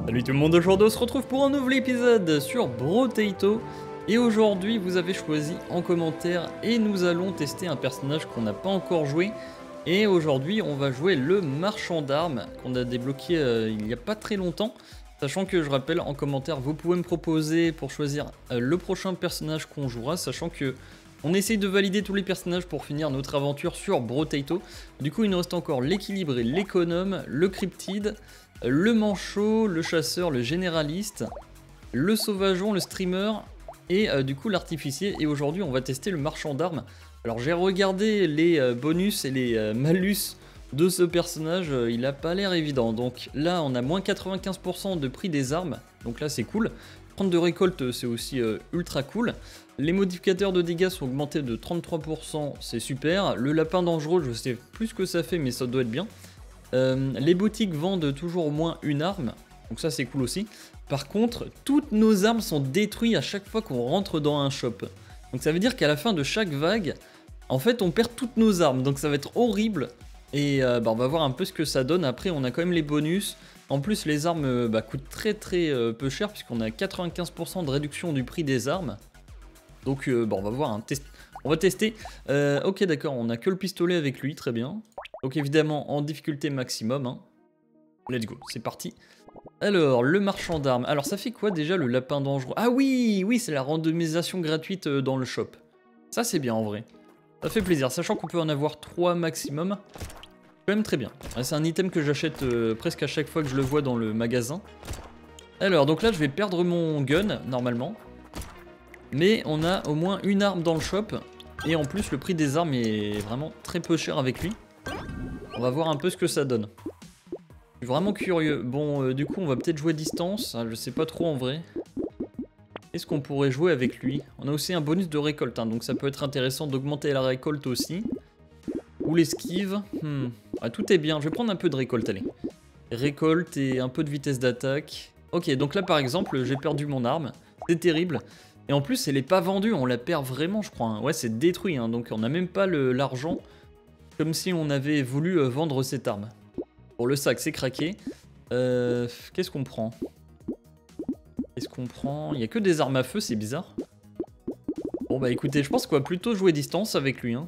Salut tout le monde, aujourd'hui on se retrouve pour un nouvel épisode sur Brotato. Et aujourd'hui vous avez choisi en commentaire et nous allons tester un personnage qu'on n'a pas encore joué. Et aujourd'hui on va jouer le marchand d'armes qu'on a débloqué il n'y a pas très longtemps. Sachant que je rappelle en commentaire vous pouvez me proposer pour choisir le prochain personnage qu'on jouera. Sachant que on essaye de valider tous les personnages pour finir notre aventure sur Brotato. Du coup il nous reste encore l'équilibré, l'économe, le cryptide, le manchot, le chasseur, le généraliste, le sauvageon, le streamer et du coup l'artificier. Et aujourd'hui on va tester le marchand d'armes. Alors j'ai regardé les bonus et les malus de ce personnage, il a pas l'air évident. Donc là on a moins 95% de prix des armes, donc là c'est cool. 30 de récolte c'est aussi ultra cool. Les modificateurs de dégâts sont augmentés de 33%, c'est super. Le lapin dangereux je sais plus ce que ça fait mais ça doit être bien. Les boutiques vendent toujours au moins une arme, donc ça c'est cool aussi. Par contre, toutes nos armes sont détruites à chaque fois qu'on rentre dans un shop. Donc ça veut dire qu'à la fin de chaque vague, en fait on perd toutes nos armes, donc ça va être horrible. Et on va voir un peu ce que ça donne. Après on a quand même les bonus. En plus les armes coûtent très peu cher puisqu'on a 95% de réduction du prix des armes. Donc on va voir, on va tester. Ok d'accord, on a que le pistolet avec lui, très bien. Donc évidemment en difficulté maximum. Hein. Let's go, c'est parti. Alors, le marchand d'armes. Alors ça fait quoi déjà le lapin dangereux? Ah oui, c'est la randomisation gratuite dans le shop. Ça c'est bien en vrai. Ça fait plaisir, sachant qu'on peut en avoir 3 maximum. Quand même très bien. C'est un item que j'achète presque à chaque fois que je le vois dans le magasin. Alors, donc là je vais perdre mon gun, normalement. Mais on a au moins une arme dans le shop. Et en plus le prix des armes est vraiment très peu cher avec lui. On va voir un peu ce que ça donne. Je suis vraiment curieux. Bon, du coup, on va peut-être jouer distance. Je sais pas trop en vrai. Est-ce qu'on pourrait jouer avec lui? On a aussi un bonus de récolte, hein, donc ça peut être intéressant d'augmenter la récolte aussi. Ou l'esquive. Tout est bien. Je vais prendre un peu de récolte, allez. Récolte et un peu de vitesse d'attaque. Ok, donc là, par exemple, j'ai perdu mon arme. C'est terrible. Et en plus, elle est pas vendue. On la perd vraiment, je crois. Hein. Ouais, c'est détruit, hein, donc on n'a même pas l'argent. Comme si on avait voulu vendre cette arme. Pour le sac, c'est craqué. Qu'est-ce qu'on prend? Il n'y a que des armes à feu, c'est bizarre. Bon bah écoutez, je pense qu'on va plutôt jouer distance avec lui. Hein.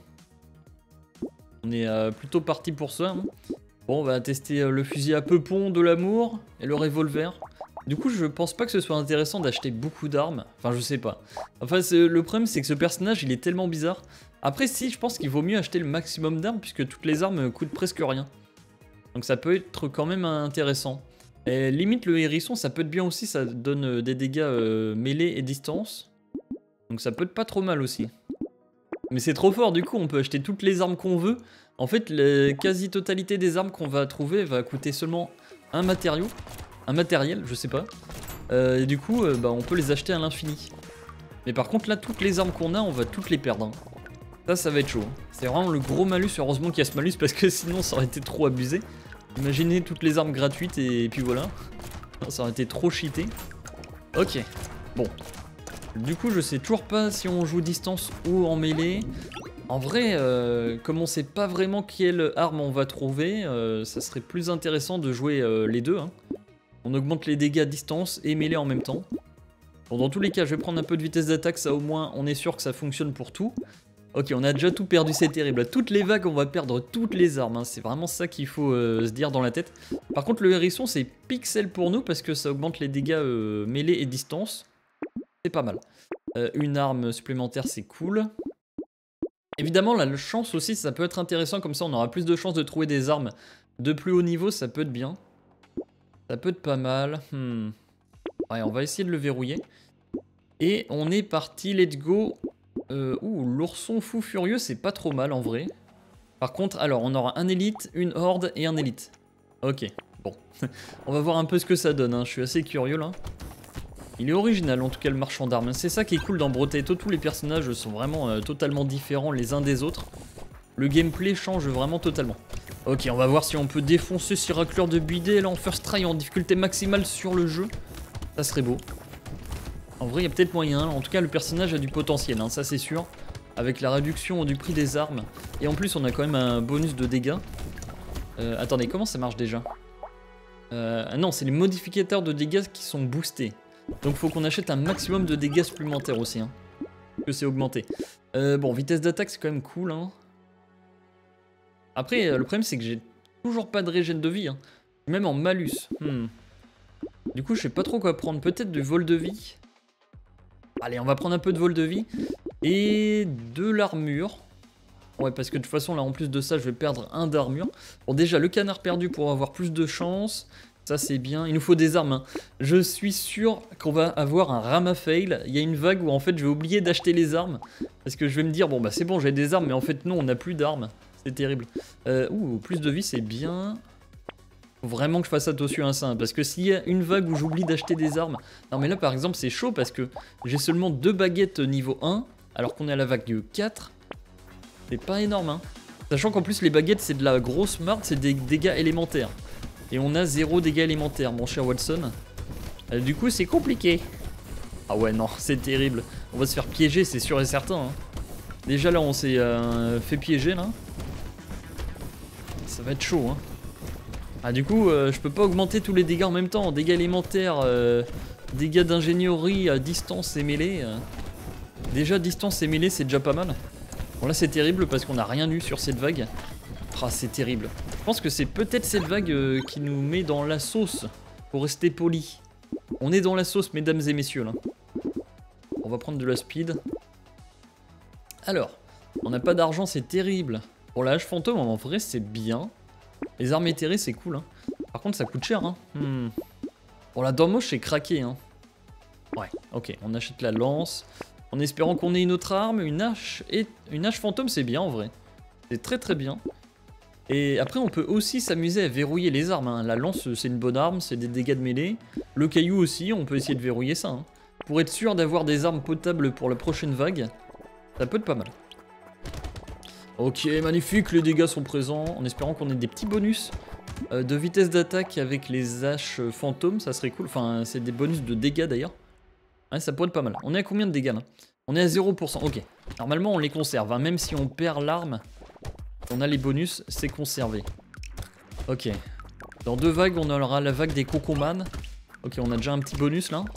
On est plutôt parti pour ça. Hein. Bon, on va tester le fusil à peupon de l'amour et le revolver. Du coup, je pense pas que ce soit intéressant d'acheter beaucoup d'armes. Enfin, je sais pas. Enfin, le problème, c'est que ce personnage, il est tellement bizarre. Après, si, je pense qu'il vaut mieux acheter le maximum d'armes puisque toutes les armes coûtent presque rien. Donc ça peut être quand même intéressant. Et limite le hérisson ça peut être bien aussi, ça donne des dégâts mêlée et distance. Donc ça peut être pas trop mal aussi. Mais c'est trop fort, du coup on peut acheter toutes les armes qu'on veut. En fait la quasi-totalité des armes qu'on va trouver va coûter seulement un matériel, je sais pas. Et du coup on peut les acheter à l'infini. Mais par contre là toutes les armes qu'on a on va toutes les perdre. Hein. Ça va être chaud. Hein. C'est vraiment le gros malus, heureusement qu'il y a ce malus parce que sinon ça aurait été trop abusé. Imaginez toutes les armes gratuites et puis voilà. Ça aurait été trop cheaté. Ok, bon. Du coup je sais toujours pas si on joue distance ou en mêlée. En vrai, comme on sait pas vraiment quelle arme on va trouver, ça serait plus intéressant de jouer les deux. Hein. On augmente les dégâts à distance et mêlée en même temps. Bon, dans tous les cas je vais prendre un peu de vitesse d'attaque, ça au moins on est sûr que ça fonctionne pour tout. Ok, on a déjà tout perdu, c'est terrible. À toutes les vagues, on va perdre toutes les armes. Hein. C'est vraiment ça qu'il faut se dire dans la tête. Par contre, le hérisson, c'est pixel pour nous parce que ça augmente les dégâts mêlée et distance. C'est pas mal. Une arme supplémentaire, c'est cool. Évidemment, la chance aussi, ça peut être intéressant. Comme ça, on aura plus de chances de trouver des armes de plus haut niveau. Ça peut être bien. Ça peut être pas mal. Ouais, on va essayer de le verrouiller. Et on est parti, let's go. L'ourson fou furieux, c'est pas trop mal en vrai. Par contre, alors, on aura un élite, une horde et un élite. Ok, bon. On va voir un peu ce que ça donne, hein. Je suis assez curieux là. Il est original en tout cas le marchand d'armes. C'est ça qui est cool dans Brotato, tous les personnages sont vraiment totalement différents les uns des autres. Le gameplay change vraiment totalement. Ok, on va voir si on peut défoncer ce racleur de bidet là en first try en difficulté maximale sur le jeu. Ça serait beau. En vrai, il y a peut-être moyen. En tout cas, le personnage a du potentiel, hein, ça c'est sûr. Avec la réduction du prix des armes. Et en plus, on a quand même un bonus de dégâts. Attendez, comment ça marche déjà? Non, c'est les modificateurs de dégâts qui sont boostés. Donc faut qu'on achète un maximum de dégâts supplémentaires aussi. Hein, que c'est augmenté. Bon, vitesse d'attaque, c'est quand même cool. Hein. Après, le problème, c'est que j'ai toujours pas de régène de vie. Hein. Même en malus. Du coup, je sais pas trop quoi prendre. Peut-être du vol de vie. Allez, on va prendre un peu de vol de vie. Et de l'armure. Ouais, parce que de toute façon, là, en plus de ça, je vais perdre un d'armure. Bon, déjà, le canard perdu pour avoir plus de chance. Ça, c'est bien. Il nous faut des armes. Hein. Je suis sûr qu'on va avoir un ramafail. Il y a une vague où, en fait, je vais oublier d'acheter les armes. Parce que je vais me dire, bon, bah, c'est bon, j'ai des armes. Mais en fait, non, on n'a plus d'armes. C'est terrible. Plus de vie, c'est bien. Faut vraiment que je fasse attention à ça. Hein, parce que s'il y a une vague où j'oublie d'acheter des armes... Non, mais là, par exemple, c'est chaud parce que j'ai seulement 2 baguettes niveau 1. Alors qu'on est à la vague 4. C'est pas énorme, hein. Sachant qu'en plus les baguettes c'est de la grosse marde, c'est des dégâts élémentaires. Et on a 0 dégâts élémentaires, mon cher Watson. Du coup c'est compliqué. Ah ouais non, c'est terrible. On va se faire piéger, c'est sûr et certain. Hein. Déjà là on s'est fait piéger là. Ça va être chaud. Hein. Ah du coup je peux pas augmenter tous les dégâts en même temps. Dégâts élémentaires, dégâts d'ingénierie à distance et mêlée. Déjà distance et mêlée c'est déjà pas mal. Bon là c'est terrible parce qu'on n'a rien eu sur cette vague. Ah c'est terrible. Je pense que c'est peut-être cette vague qui nous met dans la sauce. Pour rester poli. On est dans la sauce mesdames et messieurs là. On va prendre de la speed. Alors, on n'a pas d'argent, c'est terrible. Pour la hache fantôme en vrai c'est bien. Les armes éthérées c'est cool. Hein. Par contre ça coûte cher. Hein. Bon la dent moche c'est craqué. Hein. Ouais, ok, on achète la lance. En espérant qu'on ait une autre arme, une hache fantôme, c'est bien en vrai. C'est très très bien. Et après, on peut aussi s'amuser à verrouiller les armes. Hein. La lance, c'est une bonne arme, c'est des dégâts de mêlée. Le caillou aussi, on peut essayer de verrouiller ça. Hein. Pour être sûr d'avoir des armes potables pour la prochaine vague, ça peut être pas mal. Ok, magnifique, les dégâts sont présents. En espérant qu'on ait des petits bonus de vitesse d'attaque avec les haches fantômes, ça serait cool. Enfin, c'est des bonus de dégâts d'ailleurs. Ouais, ça pourrait être pas mal. On est à combien de dégâts là? On est à 0%. Ok. Normalement, on les conserve. Hein. Même si on perd l'arme, on a les bonus, c'est conservé. Ok. Dans 2 vagues, on aura la vague des Cocoman. Ok, on a déjà un petit bonus là.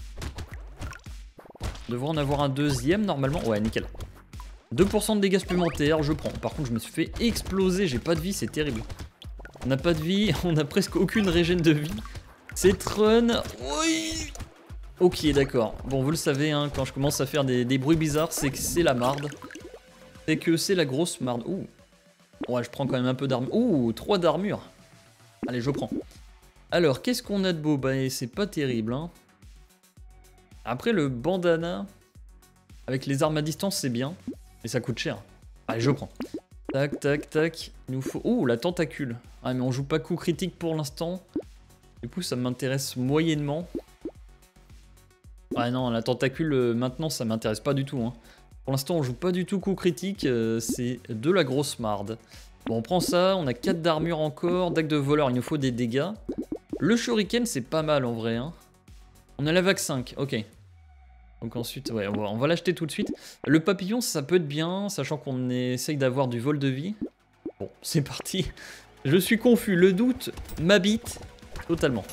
On devrait en avoir un deuxième normalement. Ouais, nickel. 2% de dégâts supplémentaires, je prends. Par contre, je me suis fait exploser. J'ai pas de vie, c'est terrible. On n'a pas de vie. On a presque aucune régène de vie. C'est run. Oui. Ok, d'accord. Bon, vous le savez, hein, quand je commence à faire des bruits bizarres, c'est que c'est la marde. C'est que c'est la grosse marde. Ouh. Ouais, je prends quand même un peu d'armure. Ouh, 3 d'armure. Allez, je prends. Alors, qu'est-ce qu'on a de beau? Bah, c'est pas terrible, hein. Après, le bandana, avec les armes à distance, c'est bien. Mais ça coûte cher. Allez, je prends. Tac, tac, tac. Il nous faut... Ouh, la tentacule. Ah, mais on joue pas coup critique pour l'instant. Du coup, ça m'intéresse moyennement. Ouais non, la tentacule maintenant ça m'intéresse pas du tout. Hein. Pour l'instant on joue pas du tout coup critique, c'est de la grosse marde. Bon on prend ça, on a 4 d'armure encore, dague de voleur, il nous faut des dégâts. Le shuriken c'est pas mal en vrai. Hein. On a la vague 5, ok. Donc ensuite, ouais, on va l'acheter tout de suite. Le papillon ça peut être bien, sachant qu'on essaye d'avoir du vol de vie. Bon, c'est parti. Je suis confus, le doute m'habite totalement.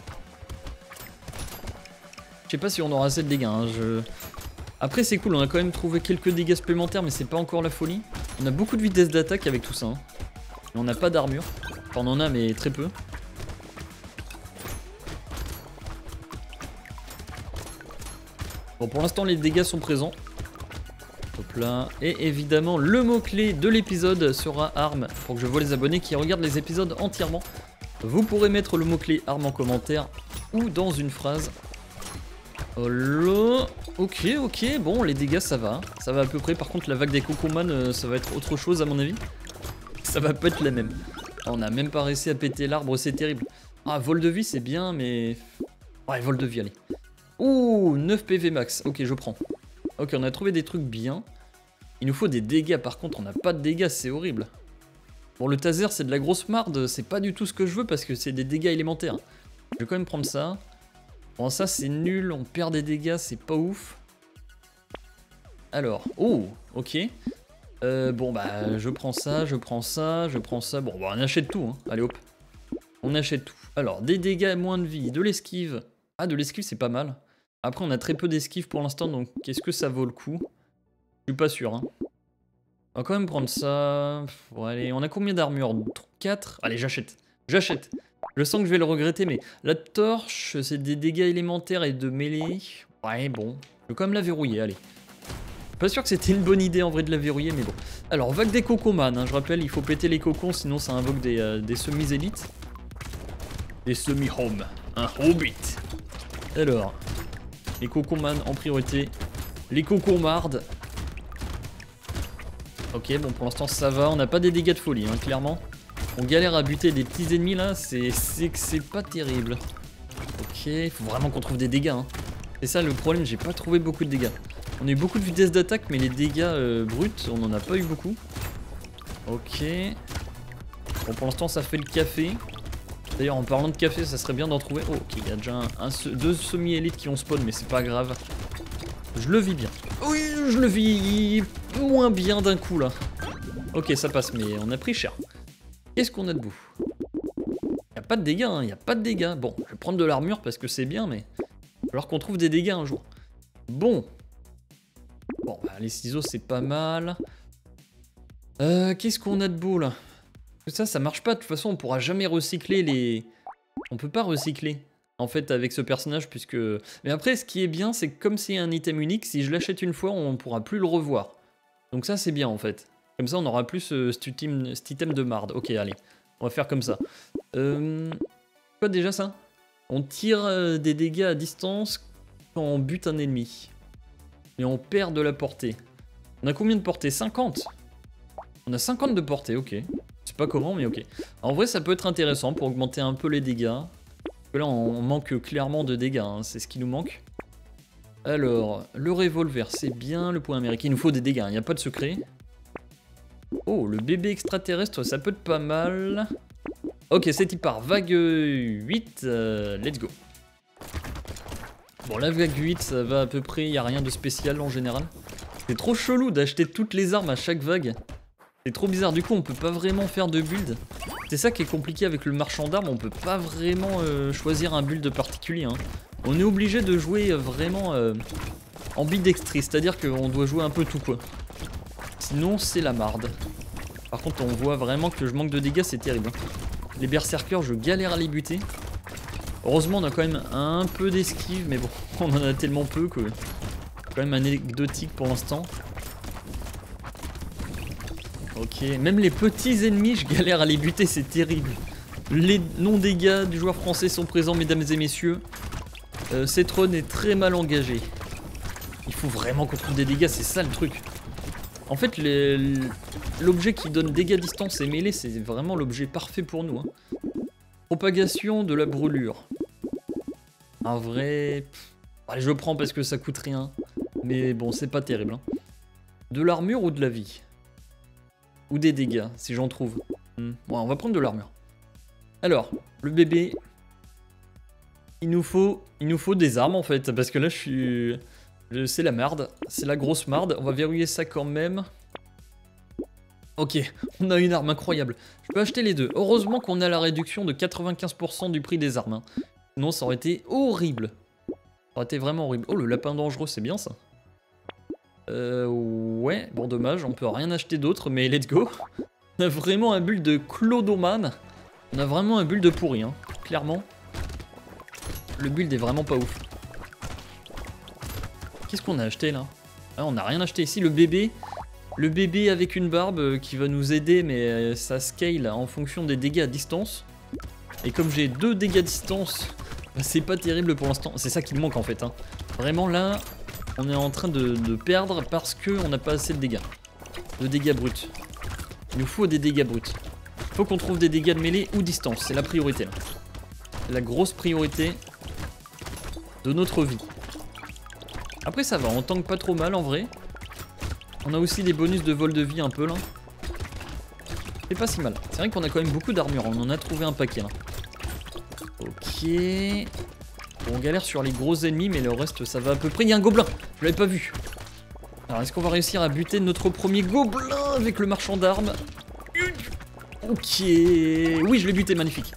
Je sais pas si on aura assez de dégâts. Hein, Après c'est cool, on a quand même trouvé quelques dégâts supplémentaires, mais c'est pas encore la folie. On a beaucoup de vitesse d'attaque avec tout ça. Hein. Et on n'a pas d'armure. Enfin, on en a, mais très peu. Bon, pour l'instant, les dégâts sont présents. Hop là. Et évidemment, le mot-clé de l'épisode sera arme. Pour que je vois les abonnés qui regardent les épisodes entièrement. Vous pourrez mettre le mot-clé arme en commentaire ou dans une phrase. Oh là. Ok, ok, bon, les dégâts ça va. Ça va à peu près. Par contre, la vague des Cocoman, ça va être autre chose à mon avis. Ça va pas être la même. Ah, on n'a même pas réussi à péter l'arbre, c'est terrible. Ah, vol de vie, c'est bien, mais... Ouais, vol de vie, allez. Ouh, 9 PV max. Ok, je prends. Ok, on a trouvé des trucs bien. Il nous faut des dégâts, par contre, on n'a pas de dégâts, c'est horrible. Bon, le taser, c'est de la grosse marde. C'est pas du tout ce que je veux parce que c'est des dégâts élémentaires. Je vais quand même prendre ça. Bon, ça c'est nul, on perd des dégâts, c'est pas ouf. Alors, oh, ok. Bon, bah, je prends ça, je prends ça, je prends ça. Bon, bah, on achète tout, hein. Allez, hop. On achète tout. Alors, des dégâts, moins de vie, de l'esquive. Ah, de l'esquive, c'est pas mal. Après, on a très peu d'esquive pour l'instant, donc est-ce que ça vaut le coup? Je suis pas sûr, hein. On va quand même prendre ça. Bon, allez, on a combien d'armure? 4? Allez, j'achète. J'achète. Je sens que je vais le regretter, mais la torche, c'est des dégâts élémentaires et de mêlée. Ouais, bon. Je vais quand même la verrouiller, allez. Pas sûr que c'était une bonne idée en vrai de la verrouiller, mais bon. Alors, vague des cocoman, hein, je rappelle, il faut péter les cocons, sinon ça invoque des semis-élites. Des semi-home. Un hobbit. Alors, les cocoman en priorité. Les cocomardes. Ok, bon, pour l'instant ça va, on n'a pas des dégâts de folie, hein, clairement. On galère à buter des petits ennemis là, c'est que c'est pas terrible. Ok, il faut vraiment qu'on trouve des dégâts, hein. C'est ça le problème, j'ai pas trouvé beaucoup de dégâts. On a eu beaucoup de vitesse d'attaque, mais les dégâts bruts, on n'en a pas eu beaucoup. Ok. Bon, pour l'instant, ça fait le café. D'ailleurs, en parlant de café, ça serait bien d'en trouver. Oh, ok, il y a déjà deux semi-élites qui ont spawn, mais c'est pas grave. Je le vis bien. Oui, je le vis moins bien d'un coup, là. Ok, ça passe, mais on a pris cher. Qu'est-ce qu'on a debout? Y a pas de dégâts, hein, y a pas de dégâts. Bon, je vais prendre de l'armure parce que c'est bien, mais... il va falloir qu'on trouve des dégâts un jour. Bon. Bon, bah, les ciseaux, c'est pas mal. Qu'est-ce qu'on a de beau, là? Ça marche pas. De toute façon, on pourra jamais recycler les... On peut pas recycler, en fait, avec ce personnage, puisque... Mais après, ce qui est bien, c'est que comme c'est un item unique, si je l'achète une fois, on pourra plus le revoir. Donc ça, c'est bien, en fait. Comme ça, on aura plus cet item de marde. Ok, allez. On va faire comme ça. Quoi déjà, ça? On tire des dégâts à distance quand on bute un ennemi. Et on perd de la portée. On a combien de portée? 50. On a 50 de portée, ok. Je sais pas comment, mais ok. En vrai, ça peut être intéressant pour augmenter un peu les dégâts. Parce que là, on manque clairement de dégâts, hein. C'est ce qui nous manque. Alors, le revolver, c'est bien. Le point américain, il nous faut des dégâts, il n'y a pas de secret. Oh, le bébé extraterrestre, ça peut être pas mal. Ok, c'est par vague 8, let's go. Bon, la vague 8, ça va à peu près, il n'y a rien de spécial en général. C'est trop chelou d'acheter toutes les armes à chaque vague. C'est trop bizarre, du coup on peut pas vraiment faire de build. C'est ça qui est compliqué avec le marchand d'armes, on peut pas vraiment choisir un build particulier, hein. On est obligé de jouer vraiment ambidextrie, c'est-à-dire qu'on doit jouer un peu tout quoi. Sinon c'est la marde. Par contre on voit vraiment que je manque de dégâts, c'est terrible. Les berserkers, je galère à les buter. Heureusement on a quand même un peu d'esquive, mais bon, on en a tellement peu que... c'est quand même anecdotique pour l'instant. Ok, même les petits ennemis, je galère à les buter, c'est terrible. Les non-dégâts du joueur français sont présents, mesdames et messieurs. Cette run est très mal engagée. Il faut vraiment qu'on trouve des dégâts, c'est ça le truc. En fait, l'objet qui donne dégâts distance et mêlée, c'est vraiment l'objet parfait pour nous, hein. Propagation de la brûlure. Un vrai... allez, je le prends parce que ça coûte rien. Mais bon, c'est pas terrible, hein. De l'armure ou de la vie? Ou des dégâts, si j'en trouve. Bon, on va prendre de l'armure. Alors, le bébé... Il nous faut des armes, en fait. Parce que là, c'est la marde. C'est la grosse marde. On va verrouiller ça quand même. Ok, on a une arme incroyable. Je peux acheter les deux. Heureusement qu'on a la réduction de 95% du prix des armes, hein. Sinon, ça aurait été horrible. Ça aurait été vraiment horrible. Oh, le lapin dangereux, c'est bien, ça. Ouais, bon dommage, on peut rien acheter d'autre, mais let's go. On a vraiment un build de Clodoman. On a vraiment un build de pourri, hein, clairement. Le build est vraiment pas ouf. Qu'est-ce qu'on a acheté là? Ah, on n'a rien acheté ici, le bébé. Le bébé avec une barbe qui va nous aider, mais ça scale en fonction des dégâts à distance. Et comme j'ai 2 dégâts à distance, c'est pas terrible pour l'instant. C'est ça qui me manque en fait, hein. Vraiment là... on est en train de perdre parce qu'on n'a pas assez de dégâts. De dégâts bruts. Il nous faut des dégâts bruts. Il faut qu'on trouve des dégâts de mêlée ou distance. C'est la priorité là. C'est la grosse priorité de notre vie. Après ça va, on tank pas trop mal en vrai. On a aussi des bonus de vol de vie un peu là. C'est pas si mal. C'est vrai qu'on a quand même beaucoup d'armure. On en a trouvé un paquet là. Ok... bon, on galère sur les gros ennemis, mais le reste, ça va à peu près. Il y a un gobelin, je l'avais pas vu. Alors, est-ce qu'on va réussir à buter notre premier gobelin avec le marchand d'armes? Ok, oui, je l'ai buté, magnifique.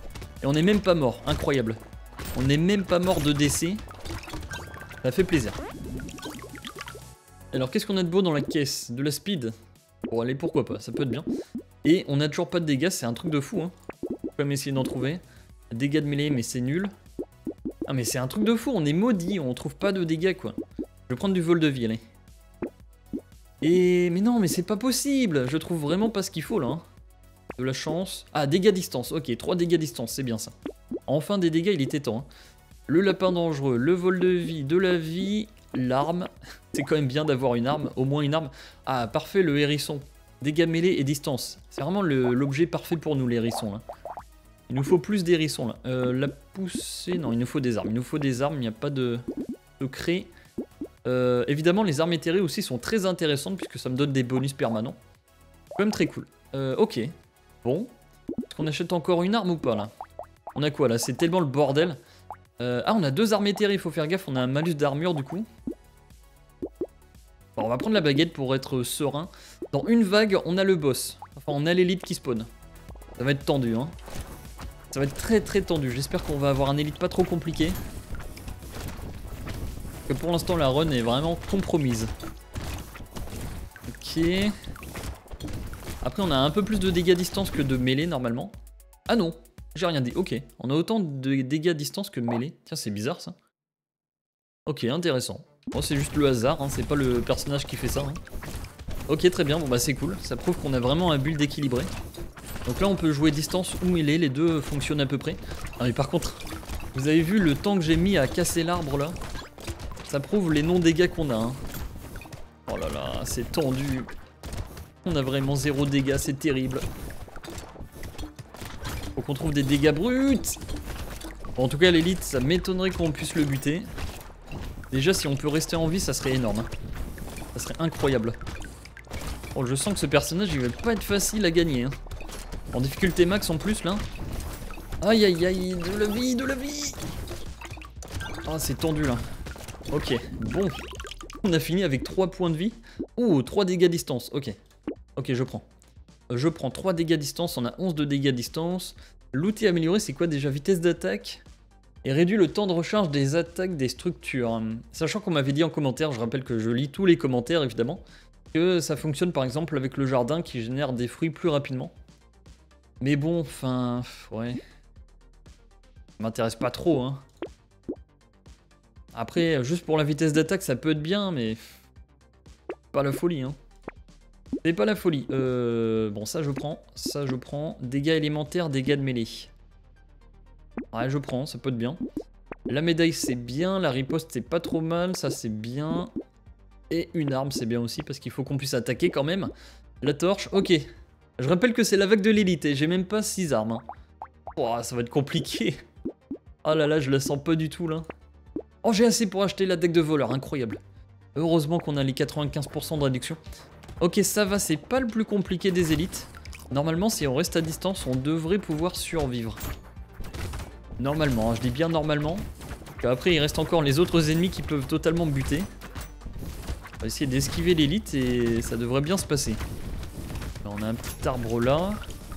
Et on n'est même pas mort, incroyable. On n'est même pas mort de décès. Ça fait plaisir. Alors qu'est-ce qu'on a de beau dans la caisse? De la speed. Bon allez, pourquoi pas, ça peut être bien. Et on a toujours pas de dégâts, c'est un truc de fou. Hein. Faut quand même essayer d'en trouver. Dégâts de mêlée, mais c'est nul. Ah mais c'est un truc de fou, on est maudit, on trouve pas de dégâts quoi. Je vais prendre du vol de vie, allez. Et... mais non, mais c'est pas possible. Je trouve vraiment pas ce qu'il faut là. Hein. De la chance. Ah, dégâts distance, ok, 3 dégâts distance, c'est bien ça. Enfin des dégâts, il était temps. Hein. Le lapin dangereux, le vol de vie, de la vie, l'arme. C'est quand même bien d'avoir une arme, au moins une arme. Ah, parfait, le hérisson. Dégâts mêlés et distance. C'est vraiment l'objet parfait pour nous, les hérissons. Là. Il nous faut plus d'hérissons, là. La poussée... non, il nous faut des armes. Il nous faut des armes, il n'y a pas de secret. Évidemment, les armes éthérées aussi sont très intéressantes, puisque ça me donne des bonus permanents. Quand même très cool. Ok. Bon. Est-ce qu'on achète encore une arme ou pas, là? On a quoi, là? C'est tellement le bordel. Ah, on a 2 armes éthérées, il faut faire gaffe. On a un malus d'armure, du coup. Bon, on va prendre la baguette pour être serein. Dans une vague, on a le boss. Enfin, on a l'élite qui spawn. Ça va être tendu, hein. Ça va être très très tendu. J'espère qu'on va avoir un élite pas trop compliqué. Parce que pour l'instant, la run est vraiment compromise. Ok. Après, on a un peu plus de dégâts à distance que de mêlée, normalement. Ah non, j'ai rien dit. Ok, on a autant de dégâts à distance que de mêlée. Tiens, c'est bizarre, ça. Ok, intéressant. Bon, c'est juste le hasard, hein, c'est pas le personnage qui fait ça. Hein. Ok, très bien, bon bah c'est cool. Ça prouve qu'on a vraiment un build équilibré. Donc là, on peut jouer distance ou mêlée, les deux fonctionnent à peu près. Ah mais par contre, vous avez vu le temps que j'ai mis à casser l'arbre là? Ça prouve les non-dégâts qu'on a. Hein. Oh là là, c'est tendu. On a vraiment 0 dégâts, c'est terrible. Faut qu'on trouve des dégâts bruts. Bon, en tout cas, l'élite, ça m'étonnerait qu'on puisse le buter. Déjà, si on peut rester en vie, ça serait énorme. Hein. Ça serait incroyable. Bon, je sens que ce personnage, il va pas être facile à gagner. Hein. En difficulté max en plus, là. Aïe, aïe, aïe, de la vie, de la vie. Ah, c'est tendu, là. Ok, bon. On a fini avec 3 points de vie. Ouh, 3 dégâts distance, ok. Ok, je prends. Je prends 3 dégâts distance, on a 11 de dégâts distance. L'outil amélioré, c'est quoi déjà? Vitesse d'attaque et réduit le temps de recharge des attaques des structures. Sachant qu'on m'avait dit en commentaire, je rappelle que je lis tous les commentaires évidemment, que ça fonctionne par exemple avec le jardin qui génère des fruits plus rapidement. Mais bon, enfin, ouais. Ça m'intéresse pas trop, hein. Après, juste pour la vitesse d'attaque, ça peut être bien, mais... pas la folie, hein. C'est pas la folie. Bon, ça je prends. Ça je prends. Dégâts élémentaires, dégâts de mêlée. Ouais, je prends, ça peut être bien. La médaille, c'est bien. La riposte, c'est pas trop mal. Ça, c'est bien. Et une arme, c'est bien aussi, parce qu'il faut qu'on puisse attaquer quand même. La torche, ok. Je rappelle que c'est la vague de l'élite, et j'ai même pas 6 armes. Hein. Oh, ça va être compliqué. Oh là là, je la sens pas du tout, là. Oh, j'ai assez pour acheter la deck de voleur, incroyable. Heureusement qu'on a les 95% de réduction. Ok, ça va, c'est pas le plus compliqué des élites. Normalement, si on reste à distance, on devrait pouvoir survivre. Normalement, hein, je dis bien normalement. Après, il reste encore les autres ennemis qui peuvent totalement me buter. On va essayer d'esquiver l'élite et ça devrait bien se passer. Là, on a un petit arbre là.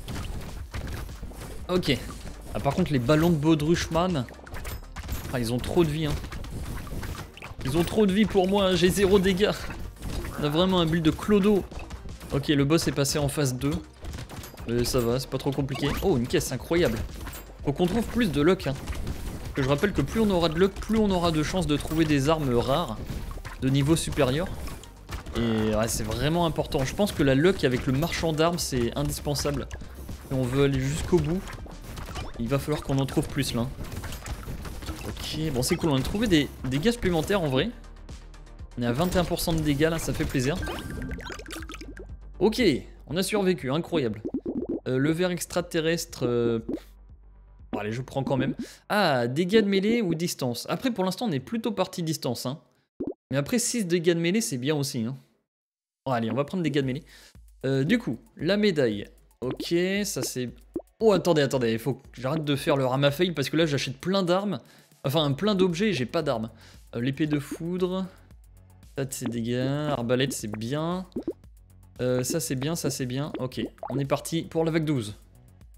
Ok. Ah, par contre, les ballons de Baudruchman, ah, ils ont trop de vie. Hein. Ils ont trop de vie pour moi, hein. J'ai 0 dégâts. On a vraiment un build de clodo. Ok, le boss est passé en phase 2. Ça va, c'est pas trop compliqué. Oh, une caisse incroyable. Faut qu'on trouve plus de luck. Hein. Que je rappelle que plus on aura de luck, plus on aura de chances de trouver des armes rares de niveau supérieur. Et ouais, c'est vraiment important. Je pense que la luck avec le marchand d'armes, c'est indispensable. Si on veut aller jusqu'au bout, il va falloir qu'on en trouve plus là. Ok, bon c'est cool, on a trouvé des dégâts supplémentaires en vrai. On est à 21% de dégâts là, ça fait plaisir. Ok, on a survécu, incroyable. Le ver extraterrestre... Bon, allez, je prends quand même. Ah, dégâts de mêlée ou distance. Après, pour l'instant, on est plutôt parti distance. Hein. Mais après, 6 dégâts de mêlée, c'est bien aussi. Hein. Bon, allez, on va prendre dégâts de mêlée. Du coup, la médaille. Ok, ça c'est... Oh, attendez, il faut que j'arrête de faire le ramafail parce que là, j'achète plein d'armes. Enfin, plein d'objets et j'ai pas d'armes. L'épée de foudre... Ça, c'est dégâts. Arbalète, c'est bien. Ça, c'est bien, ça, c'est bien. Ok, on est parti pour la vague 12.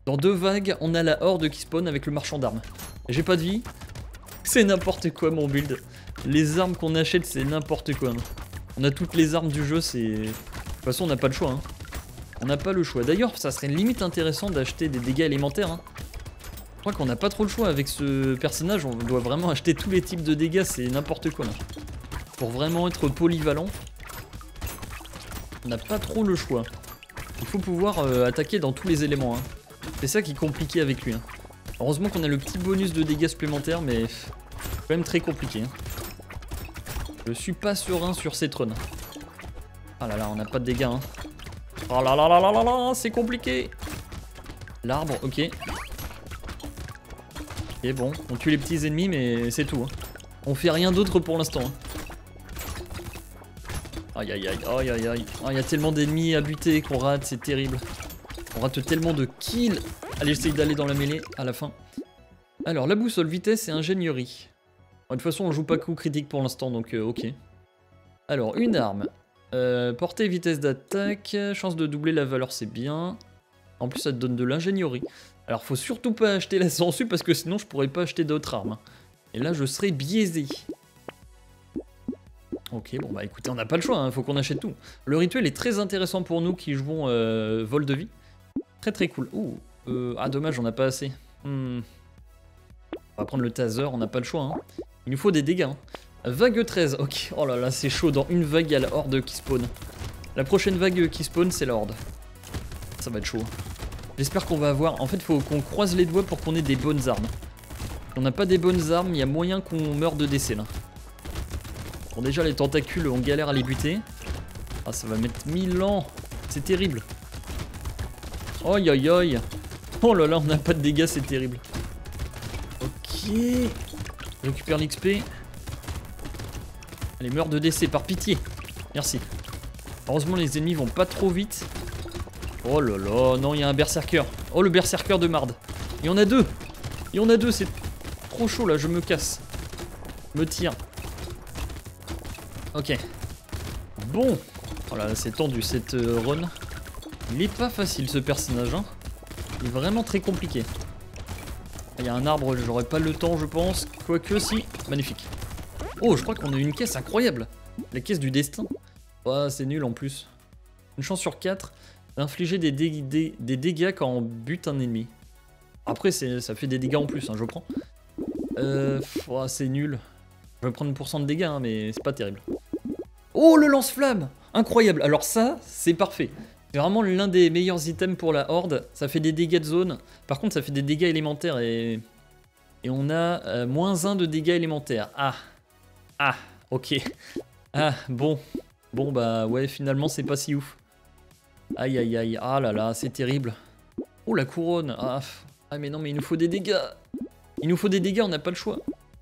Dans 2 vagues, on a la horde qui spawn avec le marchand d'armes. J'ai pas de vie. C'est n'importe quoi mon build. Les armes qu'on achète, c'est n'importe quoi. Hein. On a toutes les armes du jeu, c'est... De toute façon, on n'a pas le choix. Hein. On n'a pas le choix. D'ailleurs, ça serait limite intéressant d'acheter des dégâts élémentaires. Hein. Je crois qu'on n'a pas trop le choix avec ce personnage. On doit vraiment acheter tous les types de dégâts, c'est n'importe quoi. Là. Pour vraiment être polyvalent, on n'a pas trop le choix. Il faut pouvoir attaquer dans tous les éléments. Hein. C'est ça qui est compliqué avec lui. Hein. Heureusement qu'on a le petit bonus de dégâts supplémentaires, mais c'est quand même très compliqué. Hein. Je suis pas serein sur cette run. Ah là là, on n'a pas de dégâts. Hein. Oh là là là là là là, c'est compliqué. L'arbre, ok. Ok, bon, on tue les petits ennemis, mais c'est tout. Hein. On fait rien d'autre pour l'instant. Hein. Aïe aïe aïe, aïe aïe aïe. Oh, y a tellement d'ennemis à buter qu'on rate, c'est terrible. On rate tellement de kills. Allez, j'essaye d'aller dans la mêlée à la fin. Alors, la boussole, vitesse et ingénierie. De toute façon, on joue pas coup critique pour l'instant, donc ok. Alors, une arme. Portée, vitesse d'attaque, chance de doubler la valeur, c'est bien. En plus, ça te donne de l'ingénierie. Alors, faut surtout pas acheter la sangsue parce que sinon, je pourrais pas acheter d'autres armes. Et là, je serais biaisé. Ok, bon bah écoutez, on n'a pas le choix, hein, faut qu'on achète tout. Le rituel est très intéressant pour nous qui jouons vol de vie. Très très cool. Ouh, ah dommage, on n'a pas assez. On va prendre le taser, on n'a pas le choix. Hein. Il nous faut des dégâts. Hein. Vague 13, ok. Oh là là, c'est chaud, dans une vague, il y a la horde qui spawn. La prochaine vague qui spawn, c'est la horde. Ça va être chaud. J'espère qu'on va avoir... En fait, il faut qu'on croise les doigts pour qu'on ait des bonnes armes. Si on n'a pas des bonnes armes, il y a moyen qu'on meure de décès là. Bon, déjà, les tentacules, on galère à les buter. Ah, ça va mettre 1000 ans. C'est terrible. Aïe aïe aïe. Oh là là, on n'a pas de dégâts, c'est terrible. Ok. Je récupère l'XP. Allez, meurs de décès, par pitié. Merci. Heureusement, les ennemis vont pas trop vite. Oh là là, non, il y a un berserker. Oh, le berserker de marde. Il y en a 2. Il y en a 2, c'est trop chaud là, je me casse. Me tire. Ok. Bon. Oh là là, c'est tendu cette run. Il est pas facile ce personnage. Hein. Il est vraiment très compliqué. Il y a un arbre, j'aurais pas le temps, je pense. Quoique, si. Magnifique. Oh, je crois qu'on a une caisse incroyable. La caisse du destin. Oh, c'est nul en plus. Une chance sur 4 d'infliger des dégâts quand on bute un ennemi. Après, ça fait des dégâts en plus, hein, je prends. Oh, c'est nul. Je vais prendre 1% de dégâts, hein, mais c'est pas terrible. Oh, le lance-flamme! Incroyable. Alors ça, c'est parfait. C'est vraiment l'un des meilleurs items pour la horde. Ça fait des dégâts de zone. Par contre, ça fait des dégâts élémentaires et on a -1 de dégâts élémentaires. Ah. Ah, ok. Ah, bon. Bon, bah ouais, finalement, c'est pas si ouf. Aïe, aïe, aïe. Ah là là, c'est terrible. Oh, la couronne. Ah, mais non, mais il nous faut des dégâts. Il nous faut des dégâts, on n'a pas le choix.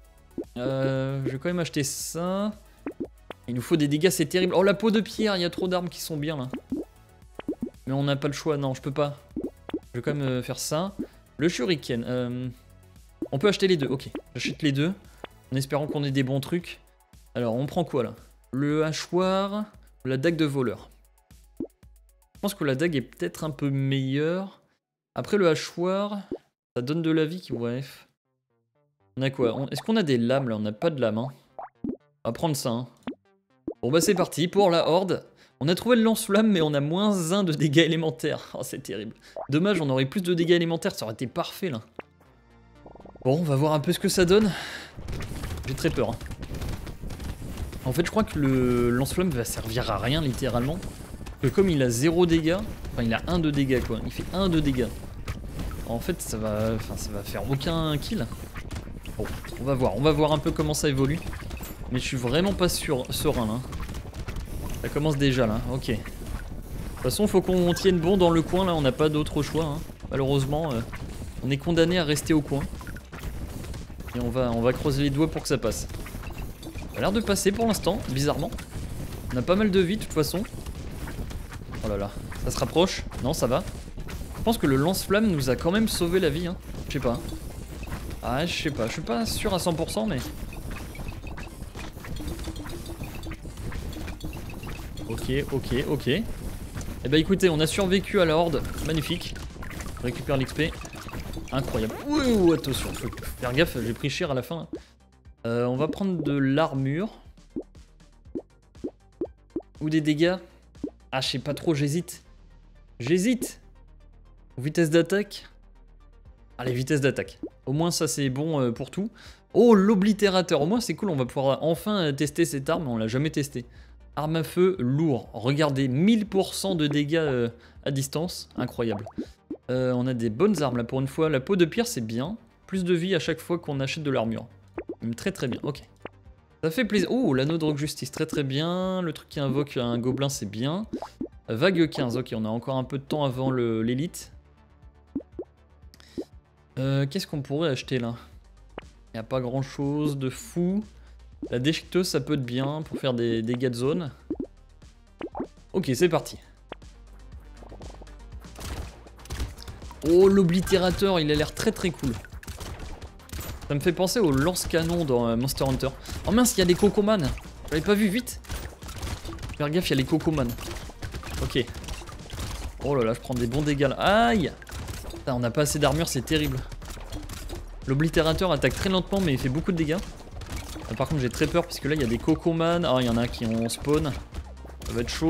Je vais quand même acheter ça. Il nous faut des dégâts, c'est terrible. Oh, la peau de pierre, il y a trop d'armes qui sont bien, là. Mais on n'a pas le choix, non, je peux pas. Je vais quand même faire ça. Le shuriken. On peut acheter les deux, ok. J'achète les deux, en espérant qu'on ait des bons trucs. Alors, on prend quoi, là? Le hachoir, la dague de voleur. Je pense que la dague est peut-être un peu meilleure. Après, le hachoir, ça donne de la vie. Ouais. On a quoi? Est-ce qu'on a des lames, là? On n'a pas de lames, hein. On va prendre ça, hein. Bon, bah, c'est parti pour la horde. On a trouvé le lance-flamme, mais on a -1 de dégâts élémentaires. Oh, c'est terrible. Dommage, on aurait plus de dégâts élémentaires, ça aurait été parfait, là. Bon, on va voir un peu ce que ça donne. J'ai très peur, hein. En fait, je crois que le lance-flamme va servir à rien, littéralement. Que comme il a 0 dégâts, enfin, il a 1 de dégâts, quoi. Il fait 1 de dégâts. En fait, ça va faire aucun kill. Bon, on va voir un peu comment ça évolue. Mais je suis vraiment pas serein, là. Ça commence déjà, là. Ok. De toute façon, faut qu'on tienne bon dans le coin, là. On n'a pas d'autre choix, hein. Malheureusement, on est condamné à rester au coin. Et on va creuser les doigts pour que ça passe. Ça a l'air de passer pour l'instant, bizarrement. On a pas mal de vie de toute façon. Oh là là, ça se rapproche. Non, ça va. Je pense que le lance-flamme nous a quand même sauvé la vie, hein. Je sais pas. Ah, je sais pas. Je suis pas sûr à 100%, mais... Ok. Eh bah écoutez, on a survécu à la horde. Magnifique. récupère l'XP. Incroyable. Ouh, attention, faut faire gaffe, j'ai pris cher à la fin. On va prendre de l'armure. Ou des dégâts. Ah, je sais pas trop, j'hésite. J'hésite. Vitesse d'attaque. Allez, vitesse d'attaque. Au moins, ça, c'est bon pour tout. Oh, l'oblitérateur. Au moins, c'est cool, on va pouvoir enfin tester cette arme. On l'a jamais testé. Arme à feu lourd. Regardez, 1000% de dégâts à distance. Incroyable. On a des bonnes armes, là, pour une fois. La peau de pierre, c'est bien. Plus de vie à chaque fois qu'on achète de l'armure. Très, très bien. Ok. Ça fait plaisir. Oh, l'anneau de rock justice, très très bien. Le truc qui invoque un gobelin, c'est bien. Vague 15, ok, on a encore un peu de temps avant l'élite. Qu'est-ce qu'on pourrait acheter là? Il n'y a pas grand chose de fou. La déchiqueteuse, ça peut être bien pour faire des dégâts de zone. Ok, c'est parti. Oh, l'oblitérateur, il a l'air très très cool. Ça me fait penser au lance-canon dans Monster Hunter. Oh mince, il y a des Cocoman. J'avais pas vu, vite. Faire gaffe, il y a les Cocoman. Ok. Oh là là, je prends des bons dégâts là. Aïe. Putain, on n'a pas assez d'armure, c'est terrible. L'oblitérateur attaque très lentement, mais il fait beaucoup de dégâts. Par contre, j'ai très peur, parce que là, il y a des Cocoman. Ah, il y en a qui ont spawn. Ça va être chaud.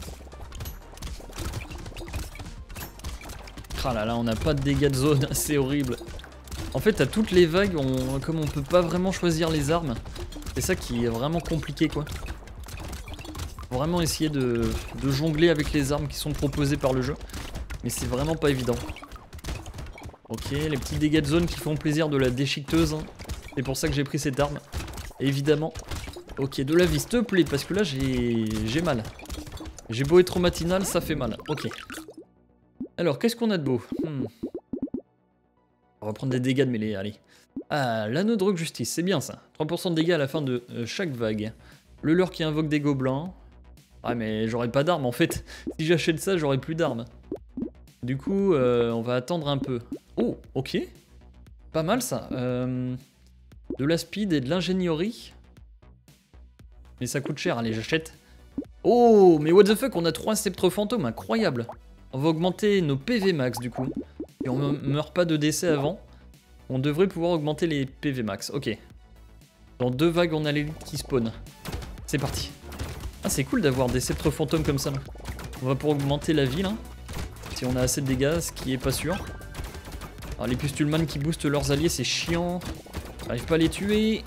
Ah là là, on n'a pas de dégâts de zone, c'est horrible. En fait, à toutes les vagues, comme on peut pas vraiment choisir les armes, c'est ça qui est vraiment compliqué, quoi. Faut vraiment essayer de jongler avec les armes qui sont proposées par le jeu. Mais c'est vraiment pas évident. Ok, les petits dégâts de zone qui font plaisir de la déchiqueteuse. Hein. C'est pour ça que j'ai pris cette arme. Évidemment. Ok, de la vie, s'il te plaît, parce que là, j'ai mal. J'ai beau être matinal, ça fait mal. Ok. Alors, qu'est-ce qu'on a de beau? On va prendre des dégâts de mêlée, allez. Ah, l'anneau de rock justice, c'est bien ça. 3% de dégâts à la fin de chaque vague. Le leurre qui invoque des gobelins. Ah, mais j'aurais pas d'armes en fait. Si j'achète ça, j'aurais plus d'armes. Du coup, on va attendre un peu. Oh, ok. Pas mal ça. De la speed et de l'ingénierie. Mais ça coûte cher, allez, j'achète. Oh, mais what the fuck, on a 3 sceptres fantômes, incroyable. On va augmenter nos PV max du coup. Et on ne meurt pas de décès avant. On devrait pouvoir augmenter les PV max. Ok. Dans 2 vagues, on a l'élite qui spawn. C'est parti. Ah, c'est cool d'avoir des sceptres fantômes comme ça. Là. On va pouvoir augmenter la vie là. Si on a assez de dégâts, ce qui est pas sûr. Alors, les pustulman qui boostent leurs alliés, c'est chiant. J'arrive pas à les tuer.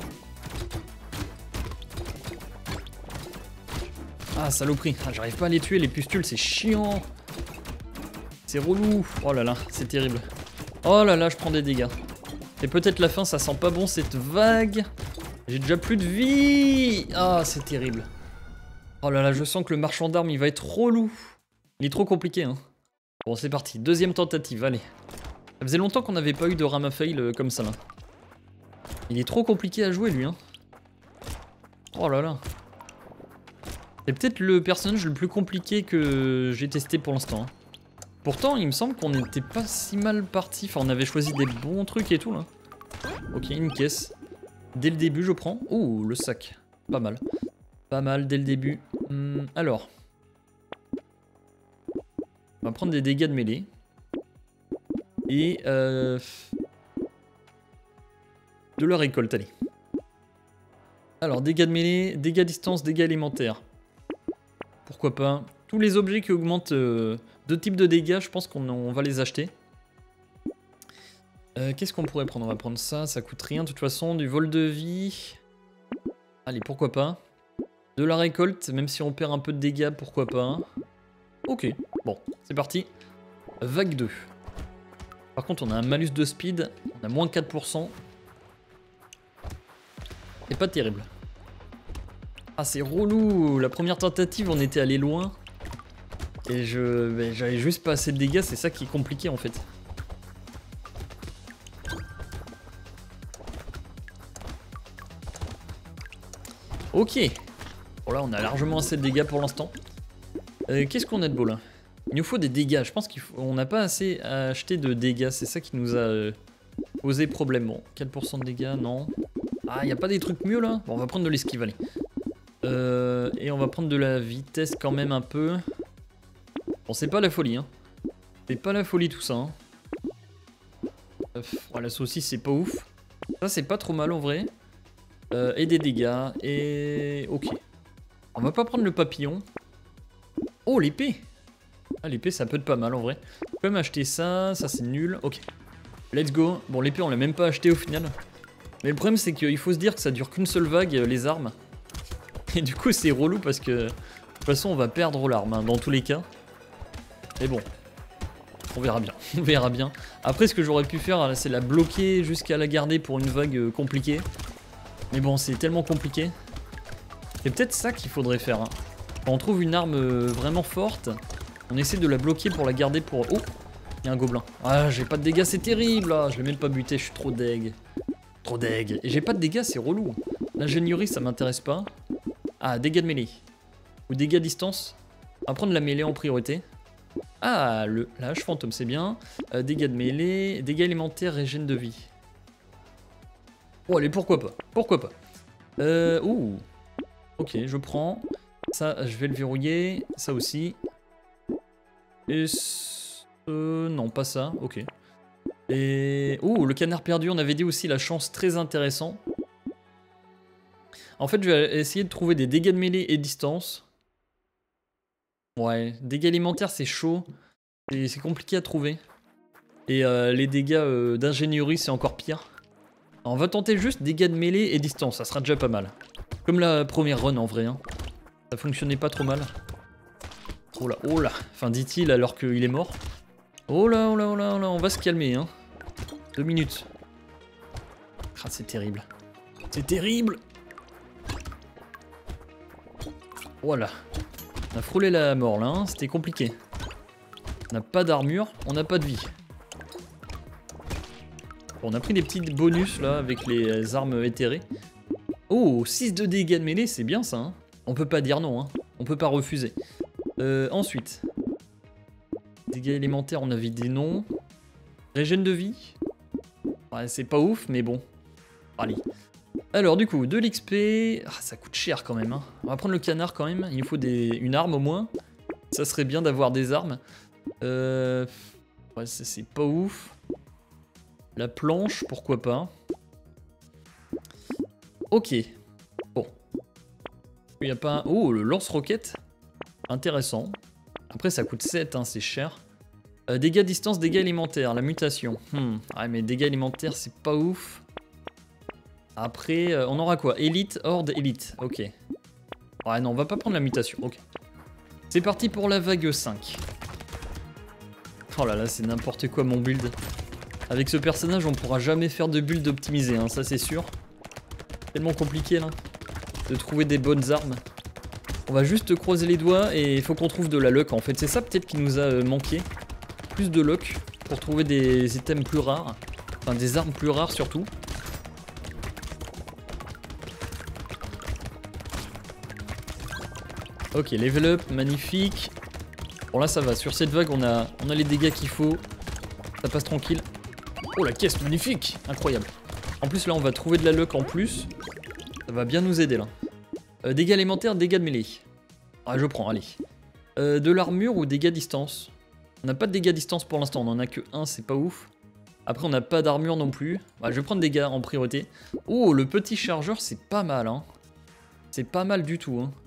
Ah, saloperie. Ah, j'arrive pas à les tuer, les pustules, c'est chiant. C'est relou. Oh là là, c'est terrible. Oh là là, je prends des dégâts. Et peut-être la fin, ça sent pas bon cette vague. J'ai déjà plus de vie. Ah, c'est terrible. Oh là là, je sens que le marchand d'armes, il va être relou. Il est trop compliqué, hein. Bon, c'est parti. Deuxième tentative, allez. Ça faisait longtemps qu'on n'avait pas eu de Ramafail comme ça, là. Il est trop compliqué à jouer, lui, hein. Oh là là. C'est peut-être le personnage le plus compliqué que j'ai testé pour l'instant, hein. Pourtant, il me semble qu'on n'était pas si mal parti. Enfin, on avait choisi des bons trucs et tout, là. Ok, une caisse. Dès le début, je prends. Oh, le sac. Pas mal. Pas mal, dès le début. Alors. On va prendre des dégâts de mêlée. Et de la récolte, allez. Alors, dégâts de mêlée, dégâts distance, dégâts élémentaires. Pourquoi pas. Tous les objets qui augmentent 2 types de dégâts, je pense qu'on va les acheter. Qu'est-ce qu'on pourrait prendre? On va prendre ça, ça coûte rien de toute façon. Du vol de vie. Allez, pourquoi pas. De la récolte, même si on perd un peu de dégâts, pourquoi pas. Ok, bon, c'est parti. Vague 2. Par contre, on a un malus de speed, on a moins 4%. C'est pas terrible. Ah, c'est relou. La première tentative, on était allé loin. Et j'avais juste pas assez de dégâts, c'est ça qui est compliqué en fait. Ok. Bon là, on a largement assez de dégâts pour l'instant. Qu'est-ce qu'on a de beau là? Il nous faut des dégâts. Je pense qu'on n'a pas assez à acheter de dégâts. C'est ça qui nous a posé problème. Bon, 4% de dégâts, non. Ah, il n'y a pas des trucs mieux là? Bon, on va prendre de l'esquive, allez. Et on va prendre de la vitesse quand même un peu. Bon, c'est pas la folie, hein. C'est pas la folie tout ça. Hein. La saucisse c'est pas ouf. Ça c'est pas trop mal en vrai. Et des dégâts. Et... ok. On va pas prendre le papillon. Oh l'épée. Ah l'épée ça peut être pas mal en vrai. On peut même acheter ça. Ça c'est nul. Ok. Let's go. Bon l'épée on l'a même pas acheté au final. Mais le problème c'est qu'il faut se dire que ça dure qu'une seule vague les armes. Et du coup c'est relou parce que... de toute façon on va perdre l'arme hein, dans tous les cas. Mais bon. On verra bien, on verra bien. Après ce que j'aurais pu faire c'est la bloquer jusqu'à la garder pour une vague compliquée. Mais bon c'est tellement compliqué. C'est peut-être ça qu'il faudrait faire. Hein. Quand on trouve une arme vraiment forte, on essaie de la bloquer pour la garder pour... oh, il y a un gobelin. Ah j'ai pas de dégâts, c'est terrible là. Je l'ai même pas buté, je suis trop deg. Trop deg. Et j'ai pas de dégâts, c'est relou. L'ingénierie ça m'intéresse pas. Ah dégâts de mêlée. Ou dégâts distance. On va prendre la mêlée en priorité. Ah, la hache fantôme, c'est bien. Dégâts de mêlée, dégâts élémentaires, régène de vie. Oh, allez, pourquoi pas. Pourquoi pas. Ouh. Ok, je prends. Ça, je vais le verrouiller. Ça aussi. Et... non, pas ça. Ok. Et... ouh, le canard perdu, on avait dit aussi la chance très intéressant. En fait, je vais essayer de trouver des dégâts de mêlée et distance. Ouais, dégâts alimentaires c'est chaud, c'est compliqué à trouver. Et les dégâts d'ingénierie c'est encore pire. Alors, on va tenter juste dégâts de mêlée et distance, ça sera déjà pas mal. Comme la première run en vrai, hein. Ça fonctionnait pas trop mal. Oh là, enfin dit-il alors qu'il est mort. Oh là, on va se calmer hein. 2 minutes. Ah c'est terrible. C'est terrible. Voilà. On a frôlé la mort là, hein. C'était compliqué. On n'a pas d'armure, on n'a pas de vie. Bon, on a pris des petits bonus là avec les armes éthérées. Oh, 6 de dégâts de mêlée, c'est bien ça. Hein. On peut pas dire non, hein. On peut pas refuser. Ensuite, dégâts élémentaires, on a vidé non. Régène de vie. Ouais, c'est pas ouf, mais bon. Allez. Alors du coup, de l'XP, ah, ça coûte cher quand même. Hein. On va prendre le canard quand même, il nous faut une arme au moins. Ça serait bien d'avoir des armes. Ouais, c'est pas ouf. La planche, pourquoi pas. Ok. Bon. Il n'y a pas un... oh, le lance-roquette. Intéressant. Après ça coûte 7, hein, c'est cher. Dégâts distance, dégâts alimentaires, la mutation. Ouais mais dégâts alimentaires c'est pas ouf. Après, on aura quoi? Élite, horde, élite. Ok. Ouais, non, on va pas prendre la mutation. Ok. C'est parti pour la vague 5. Oh là là, c'est n'importe quoi mon build. Avec ce personnage, on pourra jamais faire de build optimisé, hein, ça c'est sûr. Tellement compliqué là. De trouver des bonnes armes. On va juste croiser les doigts et il faut qu'on trouve de la luck en fait. C'est ça peut-être qui nous a manqué. Plus de luck pour trouver des items plus rares. Enfin, des armes plus rares surtout. Ok, level up, magnifique. Bon là ça va, sur cette vague on a les dégâts qu'il faut. Ça passe tranquille. Oh la caisse, magnifique, incroyable. En plus là on va trouver de la luck en plus. Ça va bien nous aider là. Dégâts élémentaires, dégâts de mêlée. Ah je prends, allez. De l'armure ou dégâts distance? On n'a pas de dégâts distance pour l'instant, on en a que un, c'est pas ouf. Après on n'a pas d'armure non plus. Bah, je vais prendre dégâts en priorité. Oh le petit chargeur c'est pas mal hein. C'est pas mal du tout hein.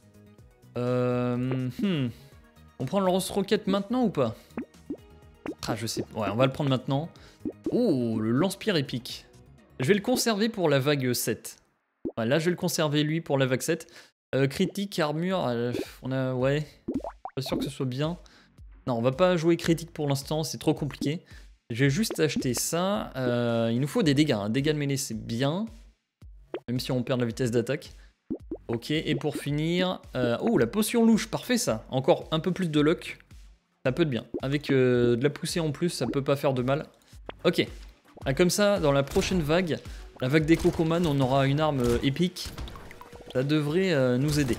On prend le lance-roquette maintenant ou pas? Ah je sais, ouais on va le prendre maintenant. Oh le lance-pierre épique. Je vais le conserver pour la vague 7. Ouais, là je vais le conserver lui pour la vague 7. Critique, armure, on a... ouais. Pas sûr que ce soit bien. Non on va pas jouer critique pour l'instant, c'est trop compliqué. Je vais juste acheter ça. Il nous faut des dégâts, hein. Dégâts de mêlée c'est bien. Même si on perd la vitesse d'attaque. Ok, et pour finir... oh, la potion louche, parfait ça. Encore un peu plus de luck. Ça peut être bien. Avec de la poussée en plus, ça peut pas faire de mal. Ok. Ah, comme ça, dans la prochaine vague, la vague des Cocoman, on aura une arme épique. Ça devrait nous aider.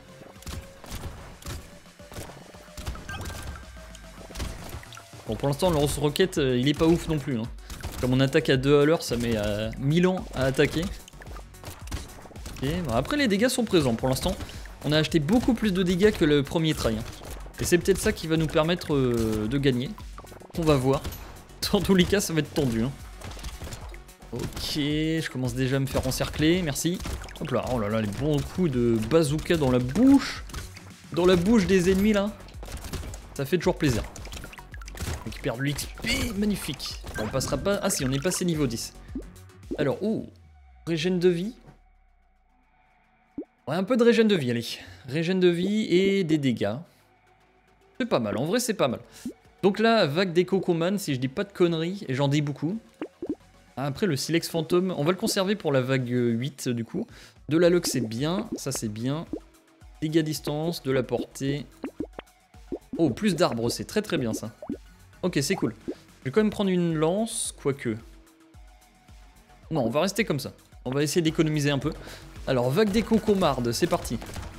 Bon, pour l'instant, le lance-roquette, il est pas ouf non plus. Hein. Comme on attaque à 2 à l'heure, ça met 1000 ans à attaquer. Ok, bon, après les dégâts sont présents pour l'instant. On a acheté beaucoup plus de dégâts que le premier try. Hein. Et c'est peut-être ça qui va nous permettre de gagner. On va voir. Dans tous les cas, ça va être tendu. Hein. Ok, je commence déjà à me faire encercler, merci. Hop là, oh là là, les bons coups de bazooka dans la bouche. Dans la bouche des ennemis, là. Ça fait toujours plaisir. On récupère de l'XP, magnifique. Bon, on passera pas... Ah si, on est passé niveau 10. Alors, oh, régène de vie. Ouais, un peu de régène de vie, allez. Régène de vie et des dégâts. C'est pas mal, en vrai c'est pas mal. Donc là, vague des Cocoman, si je dis pas de conneries, et j'en dis beaucoup. Après le Silex Fantôme, on va le conserver pour la vague 8 du coup. De la lock c'est bien, ça c'est bien. Dégâts distance, de la portée. Oh, plus d'arbres, c'est très très bien ça. Ok, c'est cool. Je vais quand même prendre une lance, quoique. Non, on va rester comme ça. On va essayer d'économiser un peu. Alors, vague des cocomardes, c'est parti.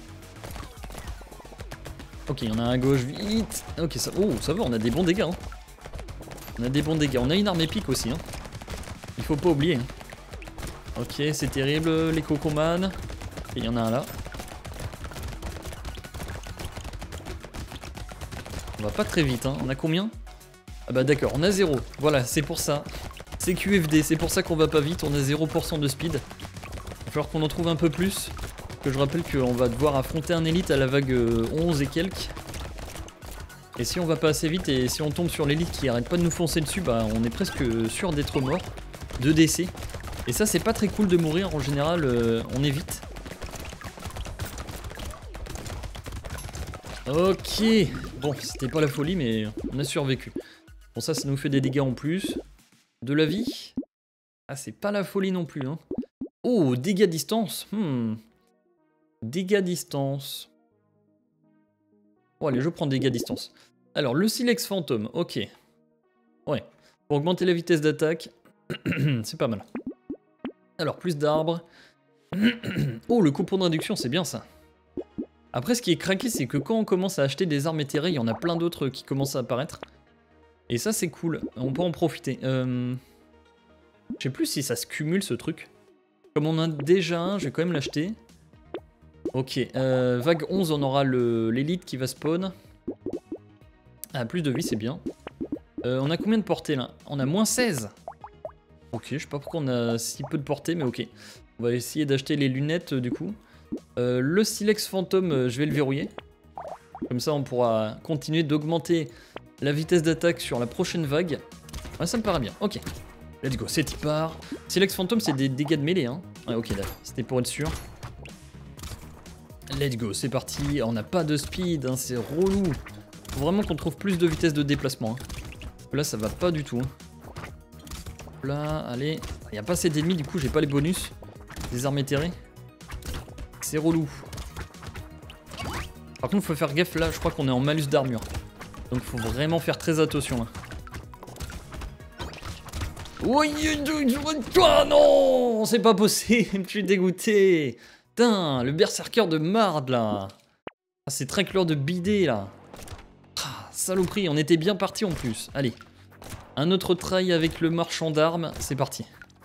Ok, il y en a un à gauche, vite. Ok, ça, oh, ça va, on a des bons dégâts. Hein. On a des bons dégâts. On a une arme épique aussi. Hein. Il faut pas oublier. Hein. Ok, c'est terrible, les cocoman. Il y en a un là. On va pas très vite. Hein. On a combien? Ah bah d'accord, on a 0. Voilà, c'est pour ça. C'est QFD, c'est pour ça qu'on va pas vite. On a 0% de speed. Il va falloir qu'on en trouve un peu plus. Que je rappelle qu'on va devoir affronter un élite à la vague 11 et quelques. Et si on va pas assez vite et si on tombe sur l'élite qui arrête pas de nous foncer dessus, bah on est presque sûr d'être mort. 2 décès. Et ça c'est pas très cool de mourir, en général on évite. Ok. Bon, c'était pas la folie mais on a survécu. Bon ça nous fait des dégâts en plus. De la vie. Ah c'est pas la folie non plus. Hein. Oh, dégâts distance. Dégâts distance. Bon allez, je prends dégâts distance. Alors, le Silex Fantôme, ok. Ouais, pour augmenter la vitesse d'attaque, c'est pas mal. Alors, plus d'arbres. Oh, le coupon de réduction, c'est bien ça. Après, ce qui est craqué, c'est que quand on commence à acheter des armes éthérées, il y en a plein d'autres qui commencent à apparaître. Et ça, c'est cool, on peut en profiter. Je sais plus si ça se cumule, ce truc. Comme on en a déjà un, je vais quand même l'acheter. Ok, vague 11, on aura l'élite qui va spawn. Ah, plus de vie, c'est bien. On a combien de portée là? On a moins 16. Ok, je sais pas pourquoi on a si peu de portée, mais ok. On va essayer d'acheter les lunettes du coup. Le Silex Fantôme, je vais le verrouiller. Comme ça, on pourra continuer d'augmenter la vitesse d'attaque sur la prochaine vague. Ouais, ça me paraît bien. Ok, let's go, c'est y part. Silex Fantôme, c'est des dégâts de mêlée. Hein. Ouais, ok, d'accord, c'était pour être sûr. Let's go, c'est parti. On n'a pas de speed, hein, c'est relou. Faut vraiment qu'on trouve plus de vitesse de déplacement. Hein. Là, ça va pas du tout. Hein. Là, allez. Il n'y a pas assez d'ennemis, du coup, j'ai pas les bonus. Des armes éthérées. C'est relou. Par contre, faut faire gaffe, là, je crois qu'on est en malus d'armure. Donc, faut vraiment faire très attention, là. Oui, toi, non, c'est pas possible, je suis dégoûté. Putain, le berserker de marde, là. Ah, c'est très clair de bidet, là. Ah, saloperie, on était bien parti en plus. Allez, un autre try avec le marchand d'armes, c'est parti.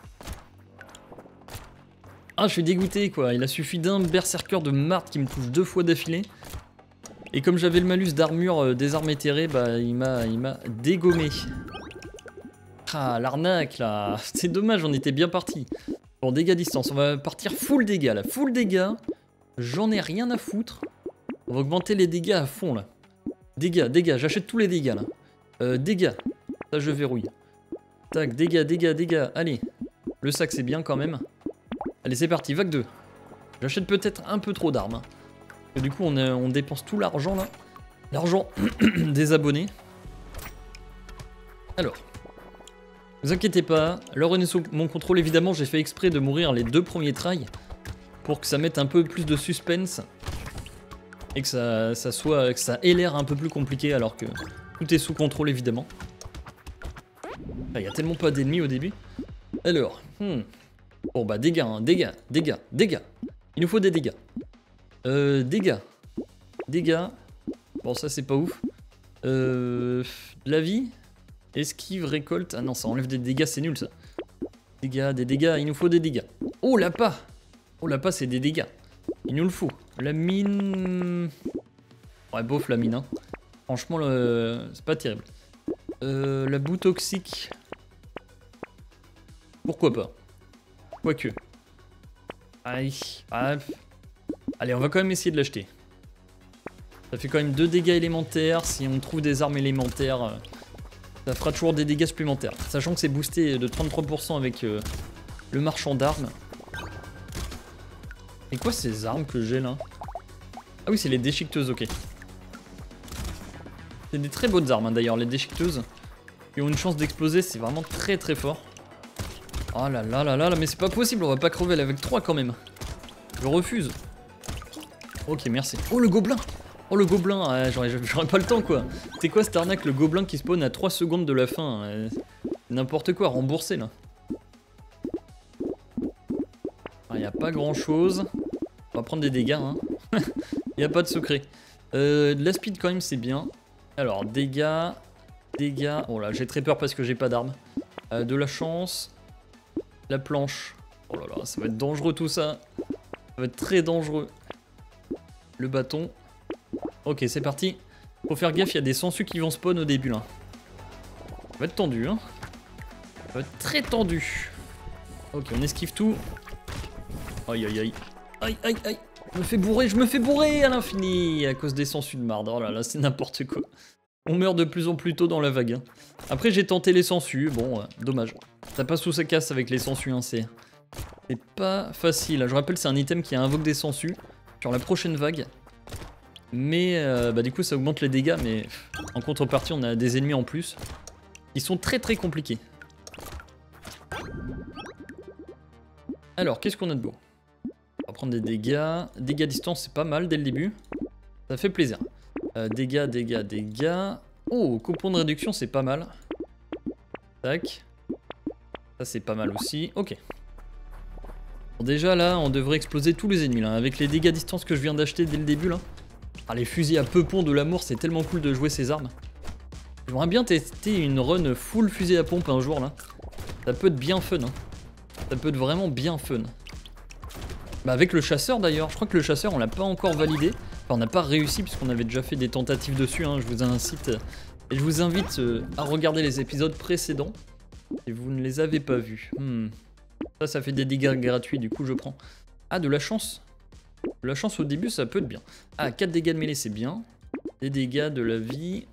Ah, je suis dégoûté, quoi. Il a suffi d'un berserker de marde qui me touche 2 fois d'affilée. Et comme j'avais le malus d'armure des armes éthérées, bah, il m'a dégommé. Ah, l'arnaque, là. C'est dommage, on était bien parti. Bon, dégâts distance, on va partir full dégâts, là. Full dégâts. J'en ai rien à foutre. On va augmenter les dégâts à fond, là. Dégâts, j'achète tous les dégâts, là. Dégâts. Ça, je verrouille. Tac, dégâts. Allez. Le sac, c'est bien, quand même. Allez, c'est parti, vague 2. J'achète peut-être un peu trop d'armes. Hein. Du coup, on dépense tout l'argent, là. L'argent des abonnés. Alors. Ne vous inquiétez pas, alors on est sous mon contrôle évidemment, j'ai fait exprès de mourir les 2 premiers tries pour que ça mette un peu plus de suspense et que ça ait l'air un peu plus compliqué alors que tout est sous contrôle évidemment. Il y a tellement pas d'ennemis au début. Alors, bon bah dégâts, hein, dégâts. Il nous faut des dégâts. Dégâts. Bon ça c'est pas ouf. La vie. Esquive, récolte. Ah non, ça enlève des dégâts, c'est nul ça. Des dégâts, il nous faut des dégâts. Oh, l'appât! Oh, l'appât, c'est des dégâts. Il nous le faut. La mine. Ouais, bof, la mine. Hein. Franchement, c'est pas terrible. La boue toxique. Pourquoi pas. Quoique. Aïe. Ah. Allez, on va quand même essayer de l'acheter. Ça fait quand même 2 dégâts élémentaires. Si on trouve des armes élémentaires, ça fera toujours des dégâts supplémentaires. Sachant que c'est boosté de 33% avec le marchand d'armes. Et quoi ces armes que j'ai là? Ah oui, c'est les déchiqueteuses, ok. C'est des très bonnes armes hein, d'ailleurs, les déchiqueteuses. Qui ont une chance d'exploser, c'est vraiment très très fort. Oh là là là là là, mais c'est pas possible, on va pas crever avec 3 quand même. Je refuse. Ok, merci. Oh le gobelin! Oh le gobelin, j'aurais pas le temps quoi. C'est quoi cette arnaque, le gobelin qui spawn à 3 secondes de la fin? N'importe quoi, remboursé là. Il y a pas grand chose. On va prendre des dégâts, hein. Il y a pas de secret. De la speed quand même, c'est bien. Alors, dégâts. Dégâts. Oh là, j'ai très peur parce que j'ai pas d'armes. De la chance. La planche. Oh là là, ça va être dangereux tout ça. Ça va être très dangereux. Le bâton. Ok, c'est parti. Faut faire gaffe, il y a des sangsues qui vont spawn au début là. Ça va être tendu, hein. Ça va être très tendu. Ok, on esquive tout. Aïe aïe aïe. Aïe aïe aïe. Je me fais bourrer à l'infini à cause des sangsues de marde. Oh là là, c'est n'importe quoi. On meurt de plus en plus tôt dans la vague. Hein. Après, j'ai tenté les sangsues. Bon, dommage. Ça passe sous sa casse avec les sangsues, hein, c'est pas facile. Je rappelle, c'est un item qui invoque des sangsues sur la prochaine vague. Mais bah, du coup, ça augmente les dégâts. Mais en contrepartie, on a des ennemis en plus. Ils sont très très compliqués. Alors, qu'est-ce qu'on a de beau? On va prendre des dégâts. Dégâts à distance, c'est pas mal dès le début. Ça fait plaisir. Dégâts, dégâts, dégâts. Oh, coupon de réduction, c'est pas mal. Tac. Ça, c'est pas mal aussi. Ok. Bon, déjà, là, on devrait exploser tous les ennemis, là. Avec les dégâts à distance que je viens d'acheter dès le début, là. Ah, les fusils à peupon de l'amour, c'est tellement cool de jouer ces armes. J'aimerais bien tester une run full fusil à pompe un jour, là. Ça peut être bien fun, hein. Ça peut être vraiment bien fun. Bah avec le chasseur d'ailleurs, je crois que le chasseur on l'a pas encore validé. Enfin on n'a pas réussi puisqu'on avait déjà fait des tentatives dessus, hein. Je vous incite et je vous invite à regarder les épisodes précédents si vous ne les avez pas vus. Ça fait des dégâts gratuits, du coup je prends. Ah, de la chance. De la chance au début ça peut être bien. Ah, 4 dégâts de mêlée c'est bien. Des dégâts de la vie.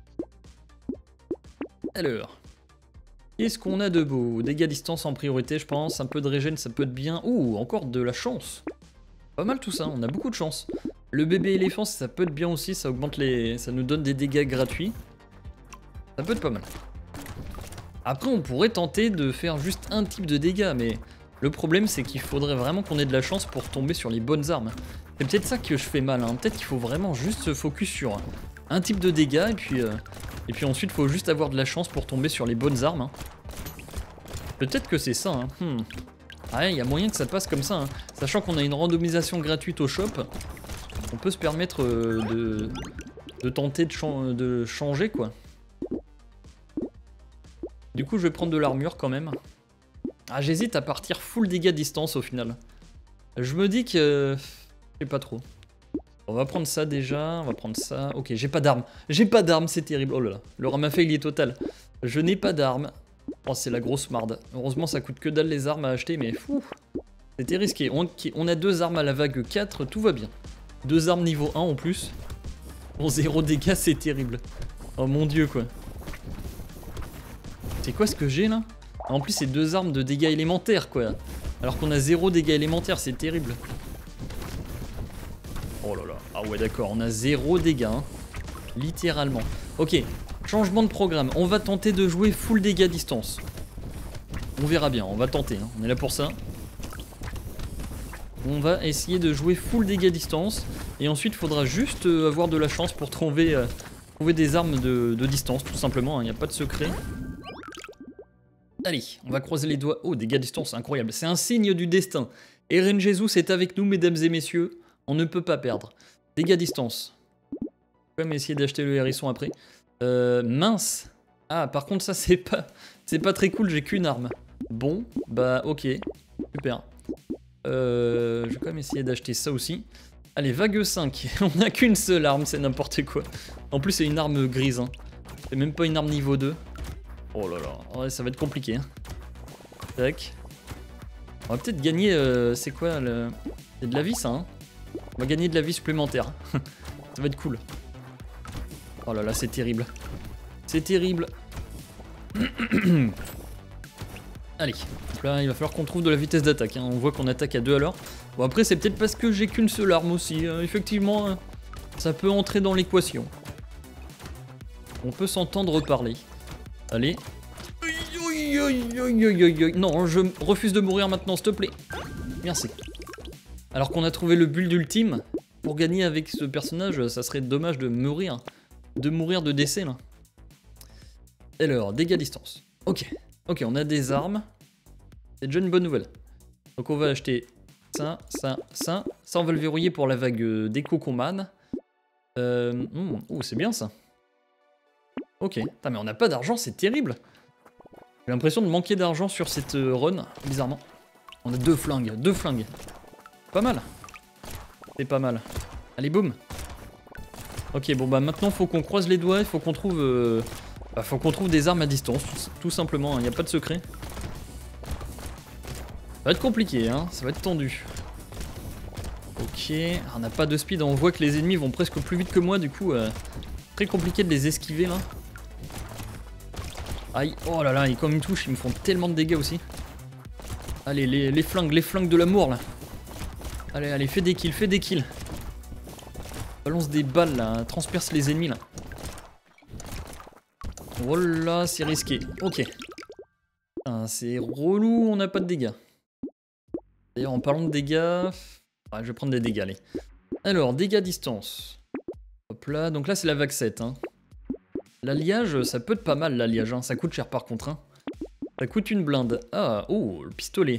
Alors... qu'est-ce qu'on a de beau? Dégâts à distance en priorité, je pense. Un peu de régène, ça peut être bien. Ouh, encore de la chance. Pas mal tout ça, on a beaucoup de chance. Le bébé éléphant, ça peut être bien aussi. Ça augmente les... ça nous donne des dégâts gratuits. Ça peut être pas mal. Après, on pourrait tenter de faire juste un type de dégâts. Mais le problème, c'est qu'il faudrait vraiment qu'on ait de la chance pour tomber sur les bonnes armes. C'est peut-être ça que je fais mal. Hein. Peut-être qu'il faut vraiment juste se focus sur un type de dégâts. Et puis ensuite, il faut juste avoir de la chance pour tomber sur les bonnes armes. Hein. Peut-être que c'est ça. Hein. Ah, il y a moyen que ça passe comme ça. Hein. Sachant qu'on a une randomisation gratuite au shop, on peut se permettre de tenter de changer, quoi. Du coup, je vais prendre de l'armure quand même. Ah, j'hésite à partir full dégâts distance au final. Je me dis que... je sais pas trop. On va prendre ça déjà, on va prendre ça. Ok, j'ai pas d'armes. J'ai pas d'armes, c'est terrible. Oh là là, le ramafail il est total. Je n'ai pas d'armes. Oh, c'est la grosse marde. Heureusement, ça coûte que dalle les armes à acheter, mais fou. C'était risqué. On a 2 armes à la vague 4, tout va bien. 2 armes niveau 1 en plus. Bon, 0 dégâts, c'est terrible. Oh mon dieu, quoi. C'est quoi ce que j'ai là? En plus, c'est 2 armes de dégâts élémentaires, quoi. Alors qu'on a 0 dégâts élémentaires, c'est terrible. Oh là là. Ah ouais, d'accord, on a 0 dégâts. Hein. Littéralement. Ok, changement de programme. On va tenter de jouer full dégâts distance. On verra bien, on va tenter. Hein. On est là pour ça. On va essayer de jouer full dégâts distance. Et ensuite, il faudra juste avoir de la chance pour trouver des armes de distance, tout simplement. Il n'y a pas de secret. Allez, on va croiser les doigts. Oh, dégâts distance, incroyable. C'est un signe du destin. Eren Jesus est avec nous, mesdames et messieurs. On ne peut pas perdre. Dégâts distance. Je vais même essayer d'acheter le hérisson après. Mince. Ah, par contre, ça, c'est pas très cool. J'ai qu'une arme. Bon, bah, ok. Super. Je vais quand même essayer d'acheter ça aussi. Allez, vague 5. On n'a qu'une seule arme, c'est n'importe quoi. En plus, c'est une arme grise. Hein. C'est même pas une arme niveau 2. Oh là là, ouais, ça va être compliqué. Hein. Tac. On va peut-être gagner... c'est quoi le... C'est de la vie ça, hein. On va gagner de la vie supplémentaire. Ça va être cool. Oh là là, c'est terrible. C'est terrible. Allez, donc là il va falloir qu'on trouve de la vitesse d'attaque, hein. On voit qu'on attaque à 2 à l'heure. Bon après c'est peut-être parce que j'ai qu'une seule arme aussi, effectivement ça peut entrer dans l'équation. On peut s'entendre parler. Allez. Non, je refuse de mourir maintenant s'il te plaît. Merci. Alors qu'on a trouvé le build ultime, pour gagner avec ce personnage ça serait dommage de mourir. De mourir de décès là. Alors, dégâts à distance. Ok. Ok, on a des armes. C'est déjà une bonne nouvelle. Donc on va acheter ça, ça, ça. Ça, on va le verrouiller pour la vague des Cocoman. Oh, c'est bien ça. Ok. Putain, mais on n'a pas d'argent, c'est terrible. J'ai l'impression de manquer d'argent sur cette run, bizarrement. On a 2 flingues, 2 flingues. Pas mal. C'est pas mal. Allez, boum. Ok, bon bah maintenant faut qu'on croise les doigts, il faut qu'on trouve... faut qu'on trouve des armes à distance, tout simplement, il n'y a pas de secret. Ça va être compliqué, hein, ça va être tendu. Ok, on n'a pas de speed, on voit que les ennemis vont presque plus vite que moi, du coup, très compliqué de les esquiver là. Aïe, oh là là, et quand ils me touchent, ils me font tellement de dégâts aussi. Allez, les flingues de l'amour là. Allez, allez, fais des kills, fais des kills. Balance des balles là, transperce les ennemis là. Oh là, c'est risqué. Ok. C'est relou, on n'a pas de dégâts. D'ailleurs, en parlant de dégâts... Ouais, je vais prendre des dégâts, allez. Alors, dégâts à distance. Hop là, donc là c'est la vague 7. Hein. L'alliage, ça peut être pas mal l'alliage, hein. Ça coûte cher par contre. Hein. Ça coûte une blinde. Ah, oh, le pistolet.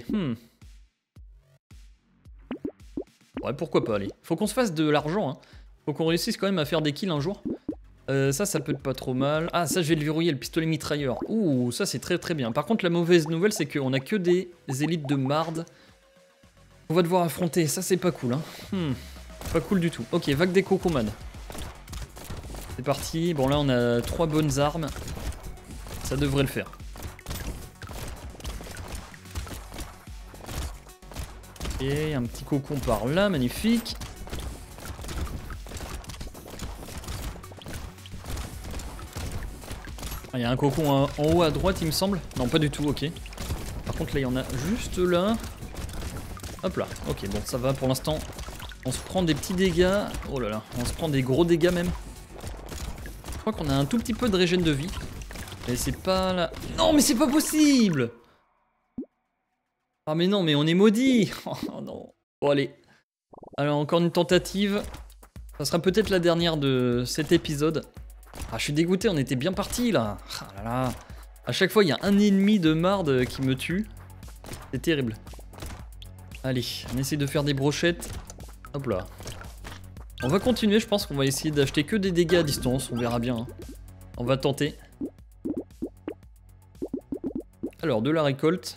Ouais, pourquoi pas, allez. Faut qu'on se fasse de l'argent, hein. Faut qu'on réussisse quand même à faire des kills un jour. Ça peut être pas trop mal. Ah, ça, je vais le verrouiller, le pistolet mitrailleur. Ouh, ça, c'est très très bien. Par contre, la mauvaise nouvelle, c'est qu'on a que des élites de marde. On va devoir affronter. Ça, c'est pas cool, hein. Pas cool du tout. Ok, vague des Cocoman. C'est parti. Bon, là, on a 3 bonnes armes. Ça devrait le faire. Et un petit cocon par là, magnifique. Il y a un cocon en haut à droite, il me semble. Non, pas du tout, ok. Par contre, là, il y en a juste là. Hop là, ok, bon, ça va pour l'instant. On se prend des petits dégâts. Oh là là, on se prend des gros dégâts même. Je crois qu'on a un tout petit peu de régène de vie. Mais c'est pas là... Non, mais c'est pas possible! Ah mais non, mais on est maudit. Oh non. Bon, allez. Alors, encore une tentative. Ça sera peut-être la dernière de cet épisode. Ah, je suis dégoûté, on était bien parti là. Ah là là. À chaque fois, il y a un ennemi de marde qui me tue. C'est terrible. Allez, on essaie de faire des brochettes. Hop là. On va continuer, je pense qu'on va essayer d'acheter que des dégâts à distance. On verra bien. Hein. On va tenter. Alors, de la récolte.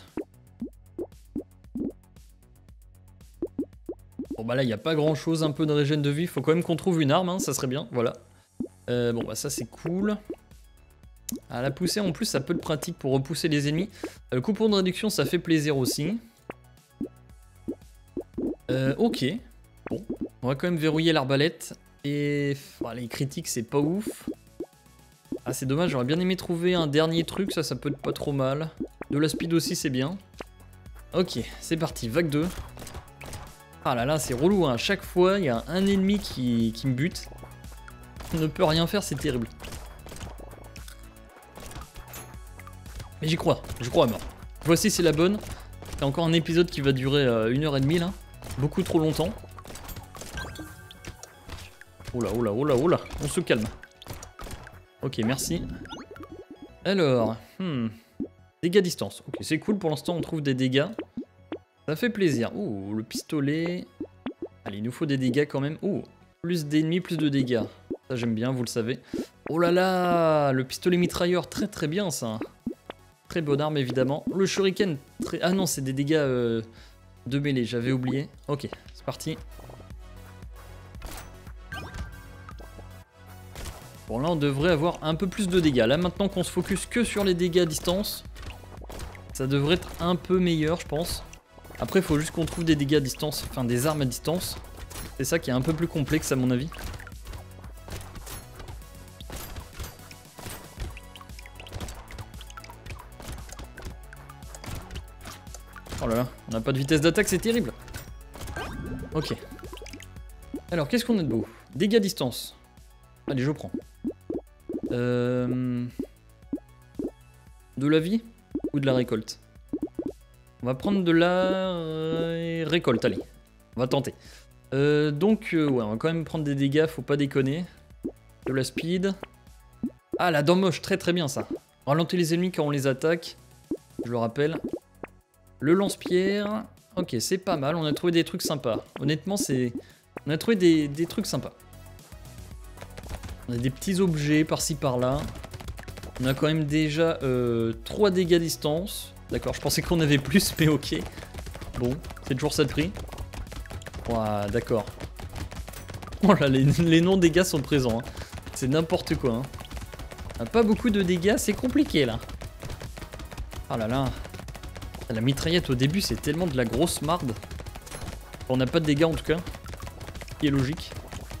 Bon bah là, il n'y a pas grand chose, un peu de régène de vie. Faut quand même qu'on trouve une arme, hein, ça serait bien. Voilà. Bon bah ça c'est cool. À la poussée en plus ça peut être pratique pour repousser les ennemis. Coupon de réduction ça fait plaisir aussi. Ok. Bon. On va quand même verrouiller l'arbalète. Et les critiques c'est pas ouf. Ah c'est dommage, j'aurais bien aimé trouver un dernier truc, ça peut être pas trop mal. De la speed aussi c'est bien. Ok, c'est parti, vague 2. Ah là là c'est relou, hein. À chaque fois il y a un ennemi qui me bute. On ne peut rien faire, c'est terrible. Mais j'y crois à mort. Voici, c'est la bonne. C'est encore un épisode qui va durer 1h30 là. Beaucoup trop longtemps. Oh là, oh là, oh là, oh là. On se calme. Ok, merci. Alors, dégâts à distance. Ok, c'est cool, pour l'instant on trouve des dégâts. Ça fait plaisir. Ouh, le pistolet. Allez, il nous faut des dégâts quand même. Ouh, plus d'ennemis, plus de dégâts. Ça j'aime bien, vous le savez. Oh là là, le pistolet mitrailleur, très très bien ça. Très bonne arme évidemment. Le shuriken, très... Ah non, c'est des dégâts de mêlée, j'avais oublié. Ok, c'est parti. Bon là on devrait avoir un peu plus de dégâts. Là maintenant qu'on se focus que sur les dégâts à distance, ça devrait être un peu meilleur je pense. Après il faut juste qu'on trouve des dégâts à distance, enfin des armes à distance. C'est ça qui est un peu plus complexe à mon avis. Oh là là, on n'a pas de vitesse d'attaque, c'est terrible. Ok. Alors, qu'est-ce qu'on a de beau? Dégâts à distance. Allez, je prends. De la vie ou de la récolte? On va prendre de la récolte, allez. On va tenter. Ouais, on va quand même prendre des dégâts, faut pas déconner. De la speed. Ah, la dent moche, très très bien ça. Ralentir les ennemis quand on les attaque. Je le rappelle. Le lance-pierre, ok, c'est pas mal, on a trouvé des trucs sympas. Honnêtement, on a trouvé des trucs sympas. On a des petits objets par-ci par-là. On a quand même déjà 3 dégâts à distance. D'accord, je pensais qu'on avait plus, mais ok. Bon, c'est toujours ça de prix. Ouah, d'accord. Oh là, les non-dégâts sont présents. Hein. C'est n'importe quoi. Hein. On a pas beaucoup de dégâts, c'est compliqué là. Oh là là. La mitraillette au début c'est tellement de la grosse marde. On n'a pas de dégâts en tout cas. Ce qui est logique.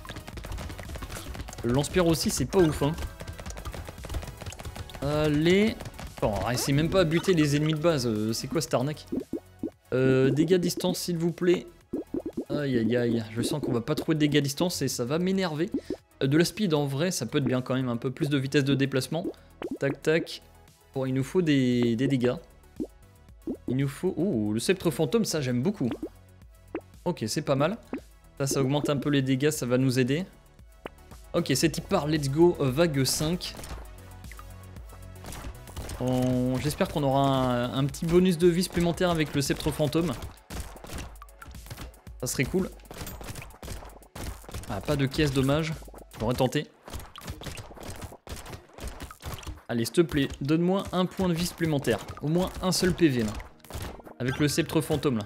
Le lance-pierre aussi c'est pas ouf hein. Allez. Bon, essaye même pas à buter les ennemis de base. C'est quoi cette arnaque? Dégâts à distance s'il vous plaît. Aïe aïe aïe. Je sens qu'on va pas trouver de dégâts à distance et ça va m'énerver. De la speed en vrai ça peut être bien quand même. Un peu plus de vitesse de déplacement. Tac tac. Bon il nous faut des dégâts. Il nous faut... Ouh, le sceptre fantôme, ça j'aime beaucoup. Ok, c'est pas mal. Ça augmente un peu les dégâts, ça va nous aider. Ok, c'est type par, let's go, vague 5. J'espère qu'on aura un petit bonus de vie supplémentaire avec le sceptre fantôme. Ça serait cool. Ah, pas de caisse, dommage. J'aurais tenté. Allez, s'il te plaît, donne-moi un point de vie supplémentaire. Au moins un seul PV, là. Avec le sceptre fantôme, là.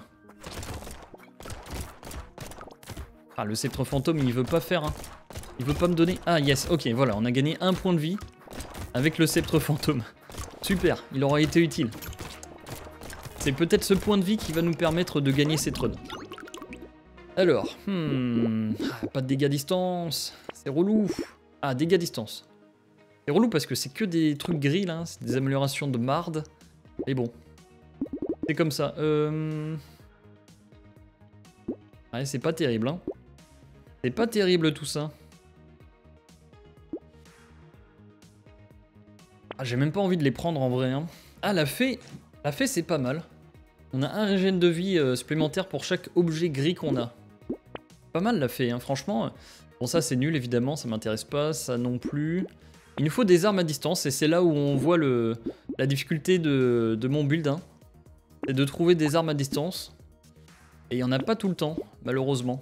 Ah, le sceptre fantôme, il veut pas faire, hein. Il veut pas me donner... Ah, yes, ok, voilà, on a gagné un point de vie avec le sceptre fantôme. Super, il aura été utile. C'est peut-être ce point de vie qui va nous permettre de gagner cette run. Alors, pas de dégâts à distance. C'est relou. Ah, dégâts à distance. C'est relou parce que c'est que des trucs gris, là. C'est des améliorations de marde. Et bon. C'est comme ça. Ouais, c'est pas terrible, hein. C'est pas terrible, tout ça. Ah, j'ai même pas envie de les prendre, en vrai, hein. Ah, la fée, c'est pas mal. On a un régène de vie supplémentaire pour chaque objet gris qu'on a. Pas mal, la fée, hein, franchement. Bon, ça, c'est nul, évidemment. Ça m'intéresse pas. Ça non plus. Il nous faut des armes à distance. Et c'est là où on voit la difficulté de mon build, hein. C'est de trouver des armes à distance. Et il n'y en a pas tout le temps, malheureusement.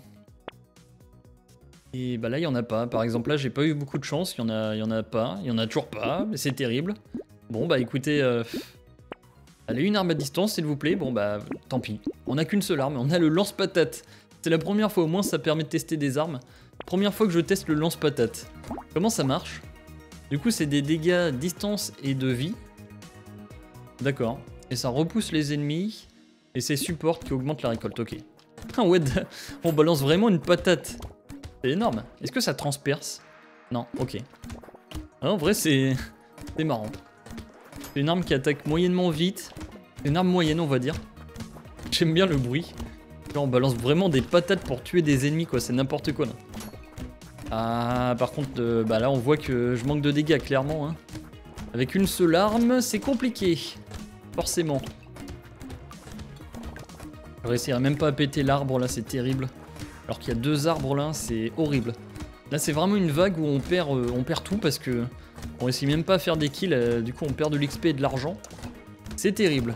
Et bah là, il n'y en a pas. Par exemple, là, j'ai pas eu beaucoup de chance. Il y en a pas. Il y en a toujours pas. Mais c'est terrible. Bon, bah écoutez... Allez, une arme à distance, s'il vous plaît. Bon, bah, tant pis. On n'a qu'une seule arme. On a le lance-patate. C'est la première fois, au moins, ça permet de tester des armes. Première fois que je teste le lance-patate. Comment ça marche? Du coup, c'est des dégâts distance et de vie. D'accord. Et ça repousse les ennemis. Et c'est support qui augmente la récolte, ok. Ah ouais, on balance vraiment une patate. C'est énorme. Est-ce que ça transperce? Non, ok. Ah, en vrai, c'est marrant. C'est une arme qui attaque moyennement vite. C'est une arme moyenne, on va dire. J'aime bien le bruit. Là, on balance vraiment des patates pour tuer des ennemis, quoi. C'est n'importe quoi, là. Ah, par contre, bah là, on voit que je manque de dégâts, clairement. Hein. Avec une seule arme, c'est compliqué. Forcément. Je réussirai même pas à péter l'arbre, là, c'est terrible. Alors qu'il y a 2 arbres, là, c'est horrible. Là, c'est vraiment une vague où on perd tout parce que on réussit même pas à faire des kills. Du coup, on perd de l'XP et de l'argent. C'est terrible.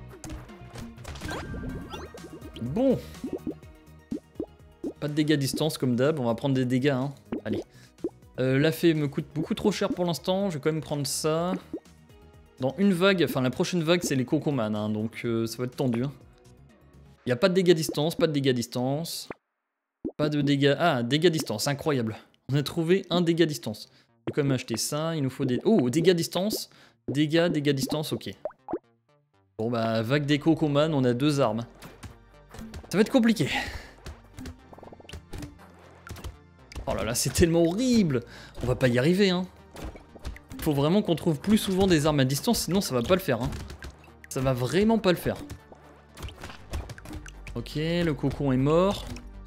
Bon. Pas de dégâts à distance, comme d'hab. On va prendre des dégâts, hein. Allez. La fée me coûte beaucoup trop cher pour l'instant. Je vais quand même prendre ça. Dans une vague, enfin, la prochaine vague, c'est les Cocoman, hein, donc ça va être tendu. Hein. Il n'y a pas de dégâts à distance, pas de dégâts à distance. Pas de dégâts... Ah, dégâts à distance, incroyable. On a trouvé un dégât à distance. vais quand même acheter ça. Il nous faut des... Oh, dégâts distance. Dégâts distance, ok. Bon bah, vague déco Coman, on a 2 armes. Ça va être compliqué. Oh là là, c'est tellement horrible. On va pas y arriver, hein. Faut vraiment qu'on trouve plus souvent des armes à distance, sinon ça va pas le faire, hein. Ça va vraiment pas le faire. Ok, le cocon est mort.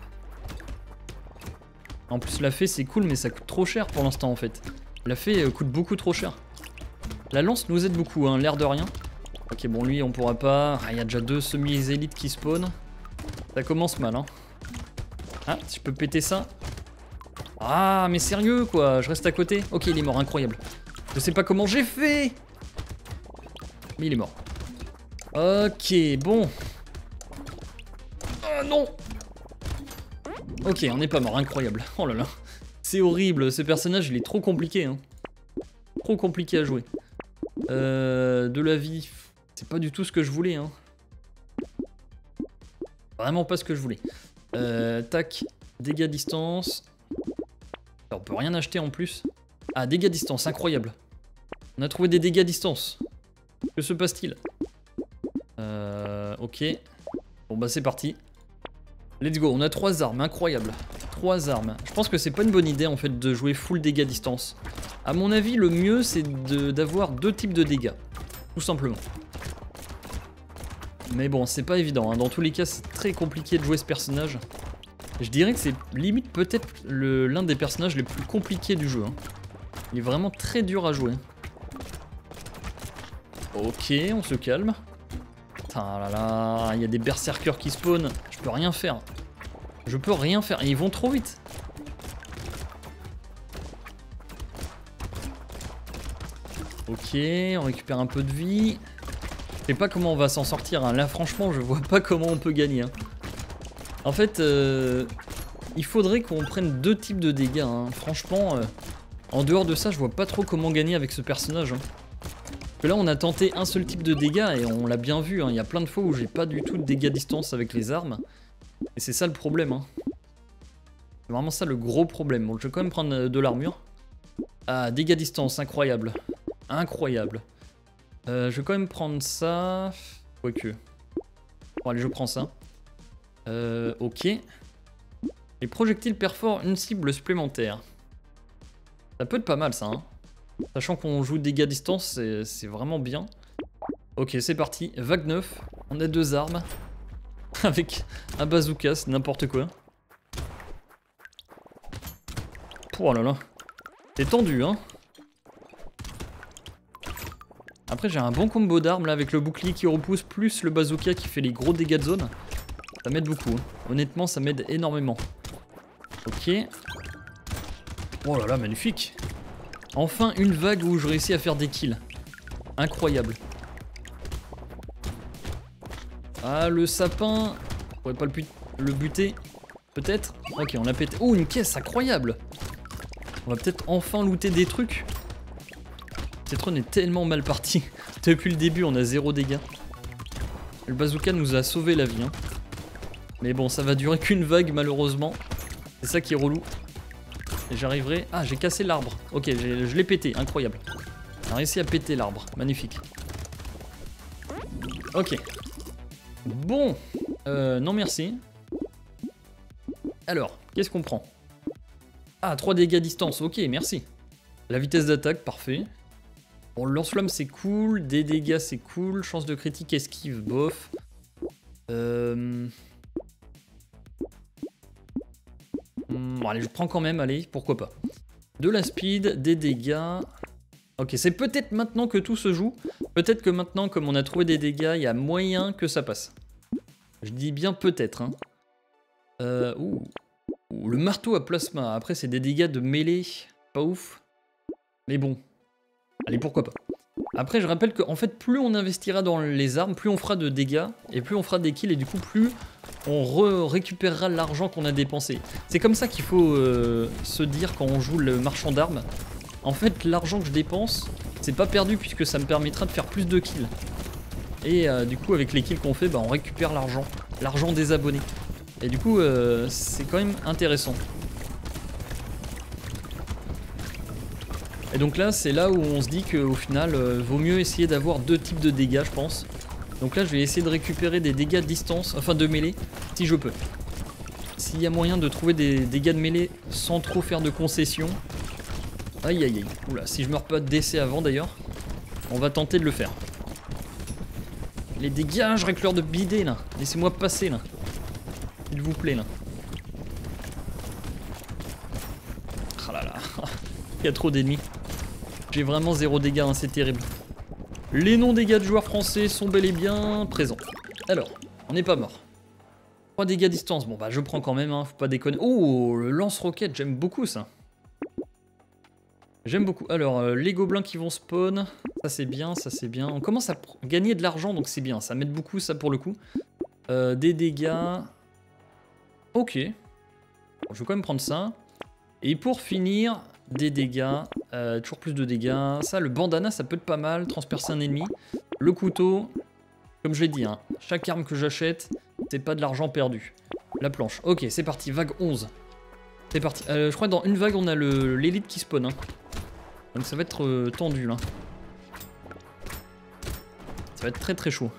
En plus, la fée, c'est cool, mais ça coûte trop cher pour l'instant, en fait. La fée coûte beaucoup trop cher. La lance nous aide beaucoup, hein, l'air de rien. Ok, bon, lui, on pourra pas. Ah, il y a déjà 2 semi-élites qui spawnent. Ça commence mal, hein. Ah, si je peux péter ça. Ah, mais sérieux, quoi. Je reste à côté. Ok, il est mort, incroyable. Je sais pas comment j'ai fait. Mais il est mort. Ok, bon. Oh non. Ok, on n'est pas mort, incroyable. Oh là là. C'est horrible, ce personnage, il est trop compliqué, hein. Trop compliqué à jouer. De la vie, c'est pas du tout ce que je voulais, hein. Vraiment pas ce que je voulais. Tac, dégâts distance. Alors, on peut rien acheter en plus. Ah, dégâts distance, incroyable. On a trouvé des dégâts distance. Que se passe-t-il? Ok. Bon bah c'est parti. Let's go, on a 3 armes, incroyable. 3 armes. Je pense que c'est pas une bonne idée en fait de jouer full dégâts distance. À mon avis, le mieux c'est d'avoir 2 types de dégâts. Tout simplement. Mais bon, c'est pas évident, hein. Dans tous les cas, c'est très compliqué de jouer ce personnage. Je dirais que c'est limite peut-être l'un des personnages les plus compliqués du jeu, hein. Il est vraiment très dur à jouer. Ok, on se calme. Putain là là, il y a des berserkers qui spawnent. Je peux rien faire. Je peux rien faire. Et ils vont trop vite. Ok, on récupère un peu de vie. Je sais pas comment on va s'en sortir, hein. Là franchement je vois pas comment on peut gagner, hein. En fait il faudrait qu'on prenne 2 types de dégâts, hein. Franchement en dehors de ça je vois pas trop comment gagner avec ce personnage, hein. Parce que là on a tenté un seul type de dégâts et on l'a bien vu, hein. Il y a plein de fois où j'ai pas du tout de dégâts distance avec les armes. Et c'est ça le problème, hein. C'est vraiment ça le gros problème. Bon, je vais quand même prendre de l'armure. Ah, dégâts distance, incroyable. Incroyable. Je vais quand même prendre ça. Quoique. Bon, allez, je prends ça. Ok. Les projectiles perforent une cible supplémentaire. Ça peut être pas mal, ça, hein. Sachant qu'on joue dégâts distance, c'est vraiment bien. Ok, c'est parti. Vague 9. On a 2 armes. Avec un bazooka, c'est n'importe quoi. Oh là là. C'est tendu, hein. Après j'ai un bon combo d'armes là avec le bouclier qui repousse plus le bazooka qui fait les gros dégâts de zone. Ça m'aide beaucoup, hein. Honnêtement ça m'aide énormément. Ok. Oh là là, magnifique. Enfin une vague où je réussis à faire des kills. Incroyable. Ah le sapin. On pourrait pas le buter. Peut-être. Ok, on l'a pété. Oh, une caisse incroyable. On va peut-être enfin looter des trucs. Cette run est tellement mal partie. Depuis le début, on a 0 dégâts. Le bazooka nous a sauvé la vie, hein. Mais bon, ça va durer qu'une vague, malheureusement. C'est ça qui est relou. Et j'arriverai... Ah, j'ai cassé l'arbre. Ok, je l'ai pété, incroyable. On a réussi à péter l'arbre, magnifique. Ok. Bon. Non merci. Alors, qu'est-ce qu'on prend? Ah, 3 dégâts à distance, ok, merci. La vitesse d'attaque, parfait. Bon, lance-flamme c'est cool, des dégâts c'est cool, chance de critique, esquive, bof. Bon, allez, je prends quand même, allez, pourquoi pas. De la speed, des dégâts... Ok, c'est peut-être maintenant que tout se joue. Peut-être que maintenant, comme on a trouvé des dégâts, il y a moyen que ça passe. Je dis bien peut-être, hein. Le marteau à plasma. Après, c'est des dégâts de mêlée. Pas ouf. Mais bon. Allez, pourquoi pas. Après, je rappelle qu'en fait, plus on investira dans les armes, plus on fera de dégâts, et plus on fera des kills, et du coup, plus on récupérera l'argent qu'on a dépensé. C'est comme ça qu'il faut se dire quand on joue le marchand d'armes. En fait, l'argent que je dépense, c'est pas perdu, puisque ça me permettra de faire plus de kills. Et du coup, avec les kills qu'on fait, bah, on récupère l'argent. L'argent des abonnés. Et du coup, c'est quand même intéressant. Et donc là, c'est là où on se dit qu'au final, vaut mieux essayer d'avoir 2 types de dégâts, je pense. Donc là, je vais essayer de récupérer des dégâts de distance, enfin de mêlée, si je peux. S'il y a moyen de trouver des dégâts de mêlée sans trop faire de concessions. Aïe aïe aïe. Oula, si je meurs pas d'essai avant d'ailleurs, on va tenter de le faire. Les dégâts, je réclure de bider là. Laissez-moi passer là. S'il vous plaît là. Ah là là. Il y a trop d'ennemis. J'ai vraiment 0 dégâts, hein, c'est terrible. Les non-dégâts de joueurs français sont bel et bien présents. Alors, on n'est pas mort. 3 dégâts distance, bon bah je prends quand même, hein, faut pas déconner. Oh, le lance-roquette, j'aime beaucoup ça. J'aime beaucoup. Alors, les gobelins qui vont spawn, ça c'est bien, ça c'est bien. On commence à gagner de l'argent, donc c'est bien, ça m'aide beaucoup ça pour le coup. Des dégâts... Ok. Bon, je vais quand même prendre ça. Et pour finir, des dégâts, toujours plus de dégâts. Ça, le bandana, ça peut être pas mal, transpercer un ennemi. Le couteau, comme je l'ai dit, hein, chaque arme que j'achète, c'est pas de l'argent perdu. La planche, ok, c'est parti, vague 11. C'est parti, je crois que dans une vague, on a l'élite qui spawn. Hein. Donc ça va être tendu, là. Ça va être très très chaud.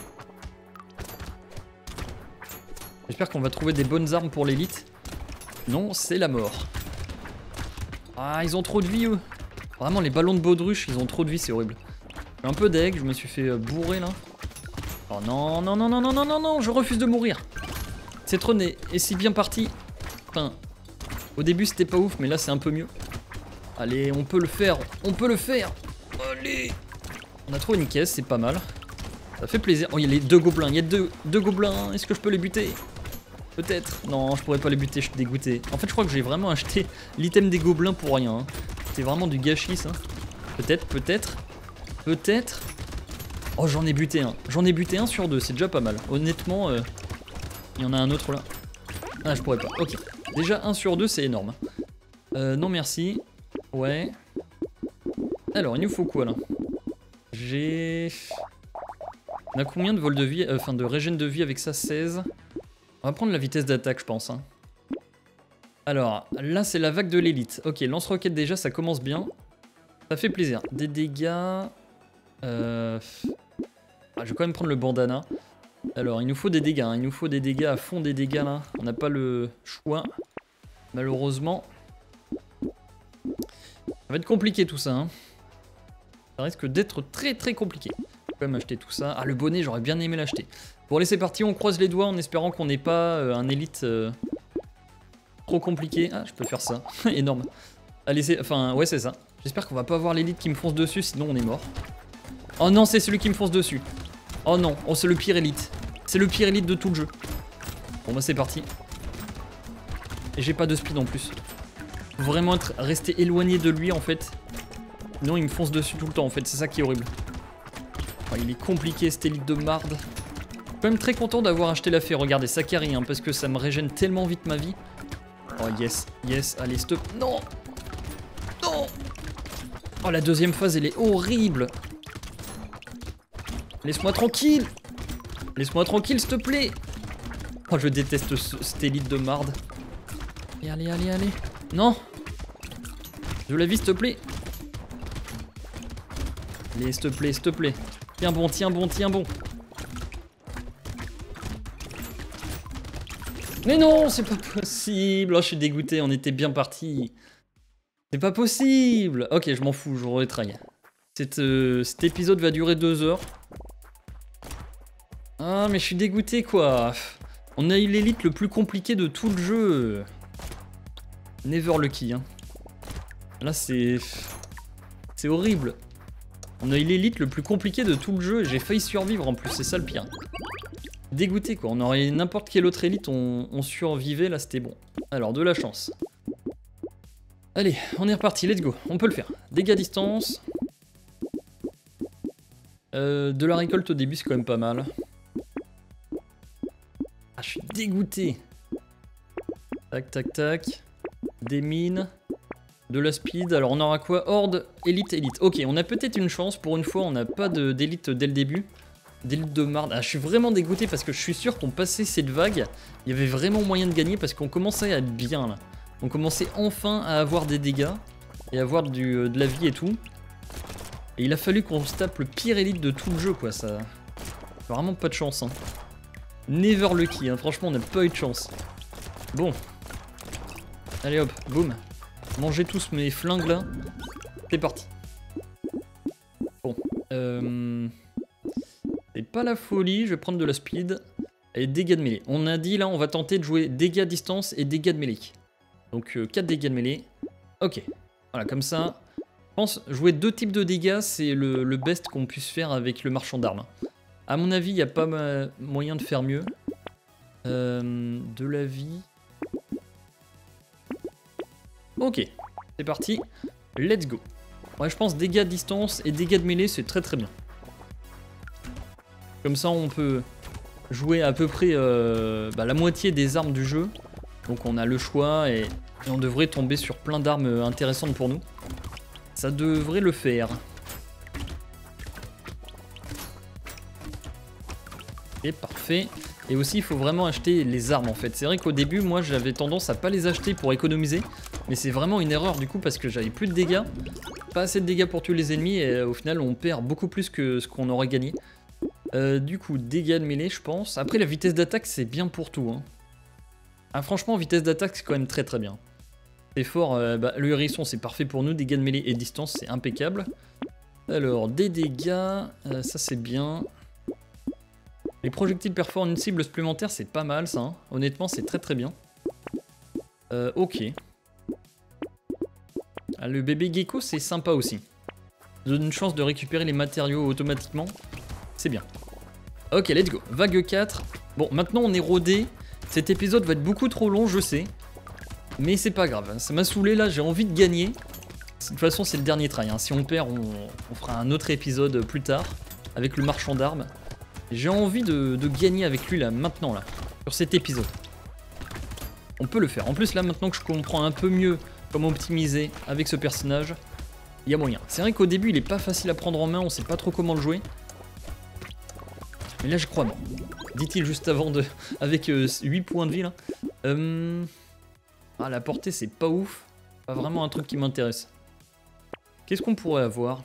J'espère qu'on va trouver des bonnes armes pour l'élite. Non, c'est la mort. Ah, ils ont trop de vie, eux. Vraiment, les ballons de baudruche, ils ont trop de vie, c'est horrible. J'ai un peu d'aigle, je me suis fait bourrer, là. Oh non, non, non, non, non, non, non, non, je refuse de mourir. Cette run est si bien partie. Enfin, au début, c'était pas ouf, mais là, c'est un peu mieux. Allez, on peut le faire, on peut le faire. Allez. On a trouvé une caisse, c'est pas mal. Ça fait plaisir. Oh, il y a les 2 gobelins, il y a deux gobelins. Est-ce que je peux les buter? Peut-être. Non, je pourrais pas les buter, je suis dégoûté. En fait, je crois que j'ai vraiment acheté l'item des gobelins pour rien. Hein. C'est vraiment du gâchis, ça. Peut-être, peut-être. Peut-être. Oh, j'en ai buté un. J'en ai buté un sur 2, c'est déjà pas mal. Honnêtement, il y en a un autre là. Ah, je pourrais pas. Ok. Déjà 1 sur 2, c'est énorme. Non, merci. Ouais. Alors, il nous faut quoi là? J'ai... On a combien de vol de vie, enfin de régène de vie avec ça? 16. On va prendre la vitesse d'attaque, je pense. Hein. Alors, là, c'est la vague de l'élite. Ok, lance-roquette déjà, ça commence bien. Ça fait plaisir. Des dégâts... Ah, je vais quand même prendre le bandana. Alors, il nous faut des dégâts. Hein. Il nous faut des dégâts à fond, des dégâts là. On n'a pas le choix. Malheureusement. Ça va être compliqué tout ça. Hein. Ça risque d'être très très compliqué. Je vais quand même acheter tout ça. Ah, le bonnet, j'aurais bien aimé l'acheter. Bon, allez, c'est parti. On croise les doigts en espérant qu'on n'ait pas un élite trop compliqué. Ah, je peux faire ça. Énorme. Allez, c'est... Enfin, ouais, c'est ça. J'espère qu'on va pas avoir l'élite qui me fonce dessus, sinon on est mort. Oh non, c'est celui qui me fonce dessus. Oh non, oh, c'est le pire élite. C'est le pire élite de tout le jeu. Bon, bah c'est parti. Et j'ai pas de speed en plus. Faut vraiment rester éloigné de lui en fait. Sinon il me fonce dessus tout le temps en fait, c'est ça qui est horrible. Oh, il est compliqué cette élite de marde. Je suis quand même très content d'avoir acheté la fée. Regardez, ça carry hein, parce que ça me régène tellement vite ma vie. Oh yes, yes, allez stop. Non. Non. Oh la deuxième phase elle est horrible. Laisse-moi tranquille. Laisse-moi tranquille s'il te plaît. Oh je déteste cette élite de marde. Allez, allez, allez, allez. Non. Je la vis s'il te plaît. Allez s'il te plaît, s'il te plaît. Tiens bon, tiens bon, tiens bon. Mais non, c'est pas possible. Oh, je suis dégoûté, on était bien parti. C'est pas possible. Ok, je m'en fous, je retry. Cet épisode va durer 2 heures. Ah, mais je suis dégoûté, quoi. On a eu l'élite le plus compliqué de tout le jeu. Never lucky, hein. Là, c'est horrible. On a eu l'élite le plus compliqué de tout le jeu et j'ai failli survivre en plus, c'est ça le pire. Dégoûté, quoi. On aurait n'importe quelle autre élite, on survivait, là, c'était bon. Alors, de la chance. Allez, on est reparti, let's go. On peut le faire. Dégâts à distance. De la récolte au début, c'est quand même pas mal. Ah, je suis dégoûté. Tac, tac, tac. Des mines. De la speed. Alors, on aura quoi? Horde, élite, élite. Ok, on a peut-être une chance. Pour une fois, on n'a pas d'élite dès le début. D'élite de marde. Ah, je suis vraiment dégoûté parce que je suis sûr qu'on passait cette vague. Il y avait vraiment moyen de gagner parce qu'on commençait à être bien, là. On commençait enfin à avoir des dégâts. et avoir de la vie et tout. Et il a fallu qu'on se tape le pire élite de tout le jeu, quoi. Ça, vraiment pas de chance. Hein. Never lucky, hein. Franchement, on n'a pas eu de chance. Bon. Allez hop, boum. Mangez tous mes flingues là. C'est parti. Bon. C'est pas la folie, je vais prendre de la speed. Et dégâts de mêlée. On a dit là, on va tenter de jouer dégâts à distance et dégâts de mêlée. Donc 4 dégâts de mêlée. Ok. Voilà, comme ça. Je pense jouer 2 types de dégâts, c'est le best qu'on puisse faire avec le marchand d'armes. À mon avis, il n'y a pas moyen de faire mieux. De la vie. Ok, c'est parti. Let's go. Ouais, je pense dégâts à distance et dégâts de mêlée, c'est très très bien. Comme ça, on peut jouer à peu près la moitié des armes du jeu. Donc on a le choix et on devrait tomber sur plein d'armes intéressantes pour nous. Ça devrait le faire. Et parfait. Et aussi, il faut vraiment acheter les armes en fait. C'est vrai qu'au début, moi, j'avais tendance à pas les acheter pour économiser. Mais c'est vraiment une erreur du coup parce que j'avais plus de dégâts. Pas assez de dégâts pour tuer les ennemis et au final, on perd beaucoup plus que ce qu'on aurait gagné. Du coup, dégâts de mêlée, je pense. Après, la vitesse d'attaque, c'est bien pour tout. Hein. Ah, franchement, vitesse d'attaque, c'est quand même très très bien. C'est fort. Le hérisson, c'est parfait pour nous. Dégâts de mêlée et distance, c'est impeccable. Alors, des dégâts, ça c'est bien. Les projectiles perforant une cible supplémentaire, c'est pas mal ça. Hein. Honnêtement, c'est très très bien. Ok. Ah, le bébé gecko, c'est sympa aussi. Donne une chance de récupérer les matériaux automatiquement. C'est bien. Ok, let's go. Vague 4. Bon, maintenant on est rodé. Cet épisode va être beaucoup trop long, je sais. Mais c'est pas grave. Ça m'a saoulé là, j'ai envie de gagner. De toute façon, c'est le dernier try. Hein. Si on perd, on fera un autre épisode plus tard. Avec le marchand d'armes. J'ai envie de gagner avec lui là, maintenant là. Sur cet épisode. On peut le faire. En plus là, maintenant que je comprends un peu mieux comment optimiser avec ce personnage, il y a moyen. C'est vrai qu'au début, il est pas facile à prendre en main. On sait pas trop comment le jouer. Mais là, je crois bon. Dit-il juste avant de... Avec 8 points de vie, là. Ah, la portée, c'est pas ouf. Pas vraiment un truc qui m'intéresse. Qu'est-ce qu'on pourrait avoir?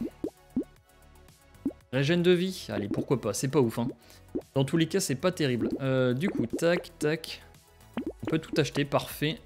Régène de vie? Allez, pourquoi pas. C'est pas ouf, hein. Dans tous les cas, c'est pas terrible. Du coup, tac, tac. On peut tout acheter, parfait.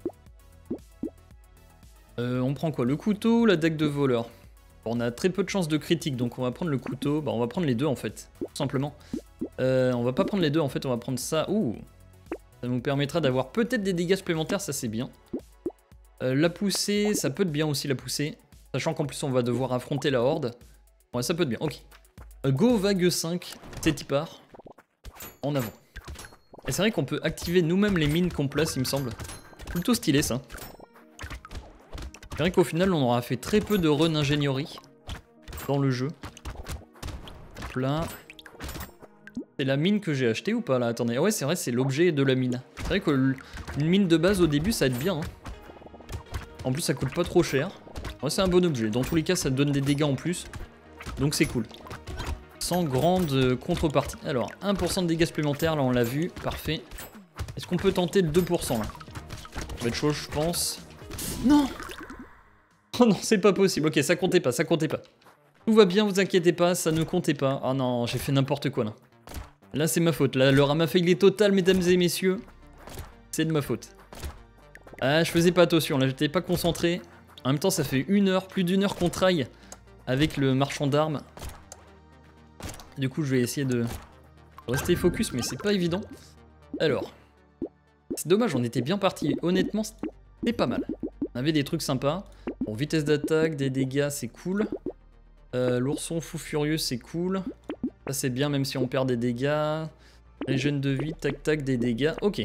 On prend quoi? Le couteau, la dague de voleur. Bon, on a très peu de chances de critique, donc on va prendre le couteau. Bah, on va prendre les deux, en fait. Tout simplement. On va pas prendre les deux, en fait, on va prendre ça. Ouh. Ça nous permettra d'avoir peut-être des dégâts supplémentaires, ça c'est bien. La poussée, ça peut être bien aussi la poussée. Sachant qu'en plus on va devoir affronter la horde. Ouais, ça peut être bien, ok. Go vague 5, c'est y part. En avant. Et c'est vrai qu'on peut activer nous-mêmes les mines qu'on place, il me semble. Plutôt stylé ça. C'est vrai qu'au final on aura fait très peu de run ingénierie dans le jeu. Hop là. C'est la mine que j'ai achetée ou pas là? Attendez, ouais c'est vrai, c'est l'objet de la mine. C'est vrai qu'une mine de base au début ça va être bien. Hein. En plus ça coûte pas trop cher. Ouais, c'est un bon objet, dans tous les cas ça donne des dégâts en plus. Donc c'est cool. Sans grande contrepartie. Alors 1% de dégâts supplémentaires, là on l'a vu, parfait. Est-ce qu'on peut tenter le 2% là? Ça va être chaud je pense. Non! Oh non, c'est pas possible, ok ça comptait pas, ça comptait pas. Tout va bien, vous inquiétez pas, ça ne comptait pas. Oh non, j'ai fait n'importe quoi là. Là c'est ma faute, là le rama fail est total mesdames et messieurs. C'est de ma faute. Ah je faisais pas attention, là j'étais pas concentré. En même temps ça fait plus d'une heure qu'on traille avec le marchand d'armes. Du coup je vais essayer de rester focus mais c'est pas évident. Alors, c'est dommage on était bien parti, honnêtement c'était pas mal. On avait des trucs sympas. Bon vitesse d'attaque, des dégâts c'est cool. L'ourson fou furieux c'est cool. Ça c'est bien même si on perd des dégâts. Régène de vie, tac tac, des dégâts. Ok.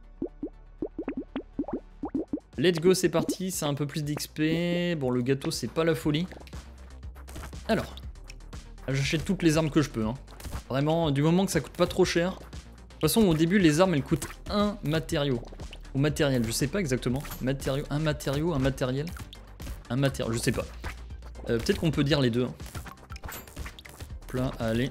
Let's go, c'est parti. C'est un peu plus d'XP. Bon, le gâteau, c'est pas la folie. Alors. J'achète toutes les armes que je peux. Hein. Vraiment, du moment que ça coûte pas trop cher. De toute façon, au début, les armes, elles coûtent un matériau. Ou matériel, je sais pas exactement. Matériau, un matériel. Un matériau, je sais pas. Peut-être qu'on peut dire les deux. Hein. Là, allez.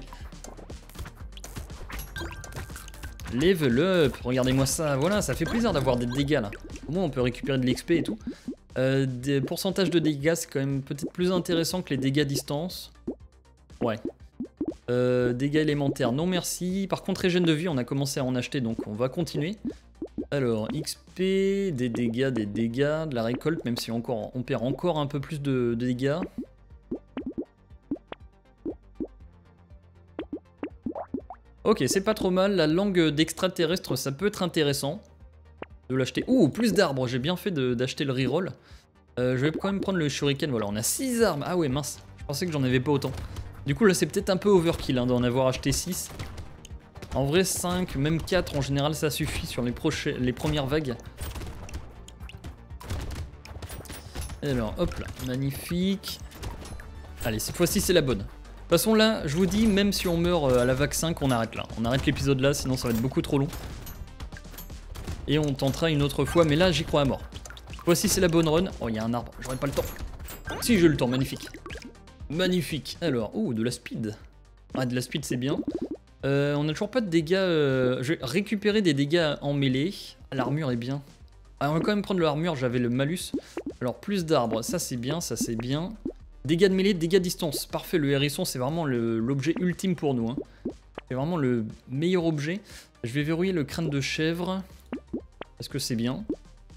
Level up, regardez-moi ça, voilà, ça fait plaisir d'avoir des dégâts là. Au moins on peut récupérer de l'XP et tout. Des pourcentages de dégâts, c'est quand même peut-être plus intéressant que les dégâts distance. Ouais. Dégâts élémentaires, non merci. Par contre, régène de vie, on a commencé à en acheter, donc on va continuer. Alors, XP, des dégâts, de la récolte, même si on perd encore un peu plus de dégâts. Ok, c'est pas trop mal. La langue d'extraterrestre, ça peut être intéressant de l'acheter. Ouh, plus d'arbres, j'ai bien fait d'acheter le reroll. Je vais quand même prendre le shuriken. Voilà, on a 6 armes. Ah ouais, mince, je pensais que j'en avais pas autant. Du coup, là, c'est peut-être un peu overkill d'en avoir acheté 6. En vrai, 5, même 4, en général, ça suffit sur les premières vagues. Et alors, hop là, magnifique. Allez, cette fois-ci, c'est la bonne. De toute façon, là, je vous dis, même si on meurt à la vague 5, on arrête là. On arrête l'épisode là, sinon ça va être beaucoup trop long. Et on tentera une autre fois, mais là, j'y crois à mort. Voici, c'est la bonne run. Oh, il y a un arbre, j'aurais pas le temps. Si, j'ai le temps, magnifique. Magnifique. Alors, oh, de la speed. Ah, de la speed, c'est bien. On a toujours pas de dégâts. Je vais récupérer des dégâts en mêlée. L'armure est bien. Ah, on va quand même prendre l'armure, j'avais le malus. Alors, plus d'arbres, ça c'est bien, ça c'est bien. Dégâts de mêlée, dégâts de distance. Parfait, le hérisson, c'est vraiment l'objet ultime pour nous. Hein. C'est vraiment le meilleur objet. Je vais verrouiller le crâne de chèvre. Parce que c'est bien.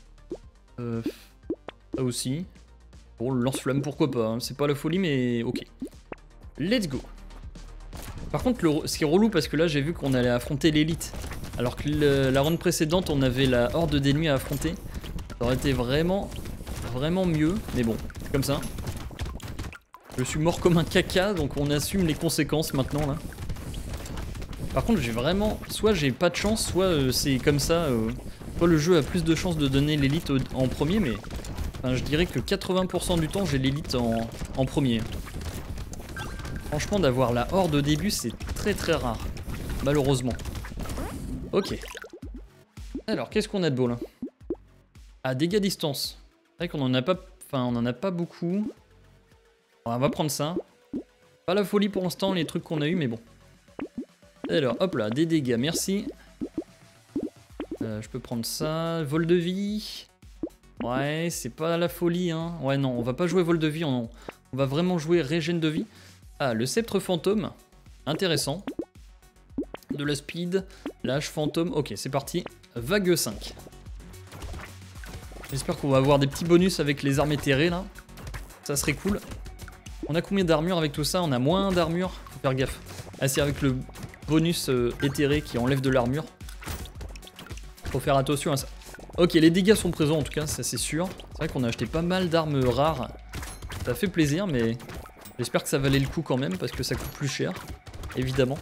Ça aussi. Bon, le lance-flamme, pourquoi pas. Hein. C'est pas la folie, mais ok. Let's go. Par contre, ce qui est relou, parce que là, j'ai vu qu'on allait affronter l'élite. Alors que la run précédente, on avait la horde d'ennemis à affronter. Ça aurait été vraiment mieux. Mais bon, c'est comme ça. Je suis mort comme un caca, donc on assume les conséquences maintenant, là. Par contre, j'ai vraiment... Soit j'ai pas de chance, soit c'est comme ça. Soit le jeu a plus de chances de donner l'élite en premier, mais... Enfin, je dirais que 80% du temps, j'ai l'élite en premier. Franchement, d'avoir la horde au début, c'est très rare. Malheureusement. Ok. Alors, qu'est-ce qu'on a de beau, là? Ah, dégâts distance. C'est vrai qu'on en a pas... Enfin, on en a pas beaucoup. Alors, on va prendre ça. Pas la folie pour l'instant, les trucs qu'on a eu, mais bon. Alors, hop là, des dégâts, merci. Je peux prendre ça. Vol de vie. Ouais, c'est pas la folie, hein. Ouais, non, on va pas jouer vol de vie, on va vraiment jouer régène de vie. Ah, le sceptre fantôme. Intéressant. De la speed. L'âge fantôme. Ok, c'est parti. Vague 5. J'espère qu'on va avoir des petits bonus avec les armes éthérées, là. Ça serait cool. On a combien d'armure avec tout ça? On a moins d'armure. Faut faire gaffe. Ah, c'est avec le bonus éthéré qui enlève de l'armure. Faut faire attention à ça. Ok, les dégâts sont présents en tout cas, ça c'est sûr. C'est vrai qu'on a acheté pas mal d'armes rares. Ça fait plaisir, mais j'espère que ça valait le coup quand même parce que ça coûte plus cher, évidemment.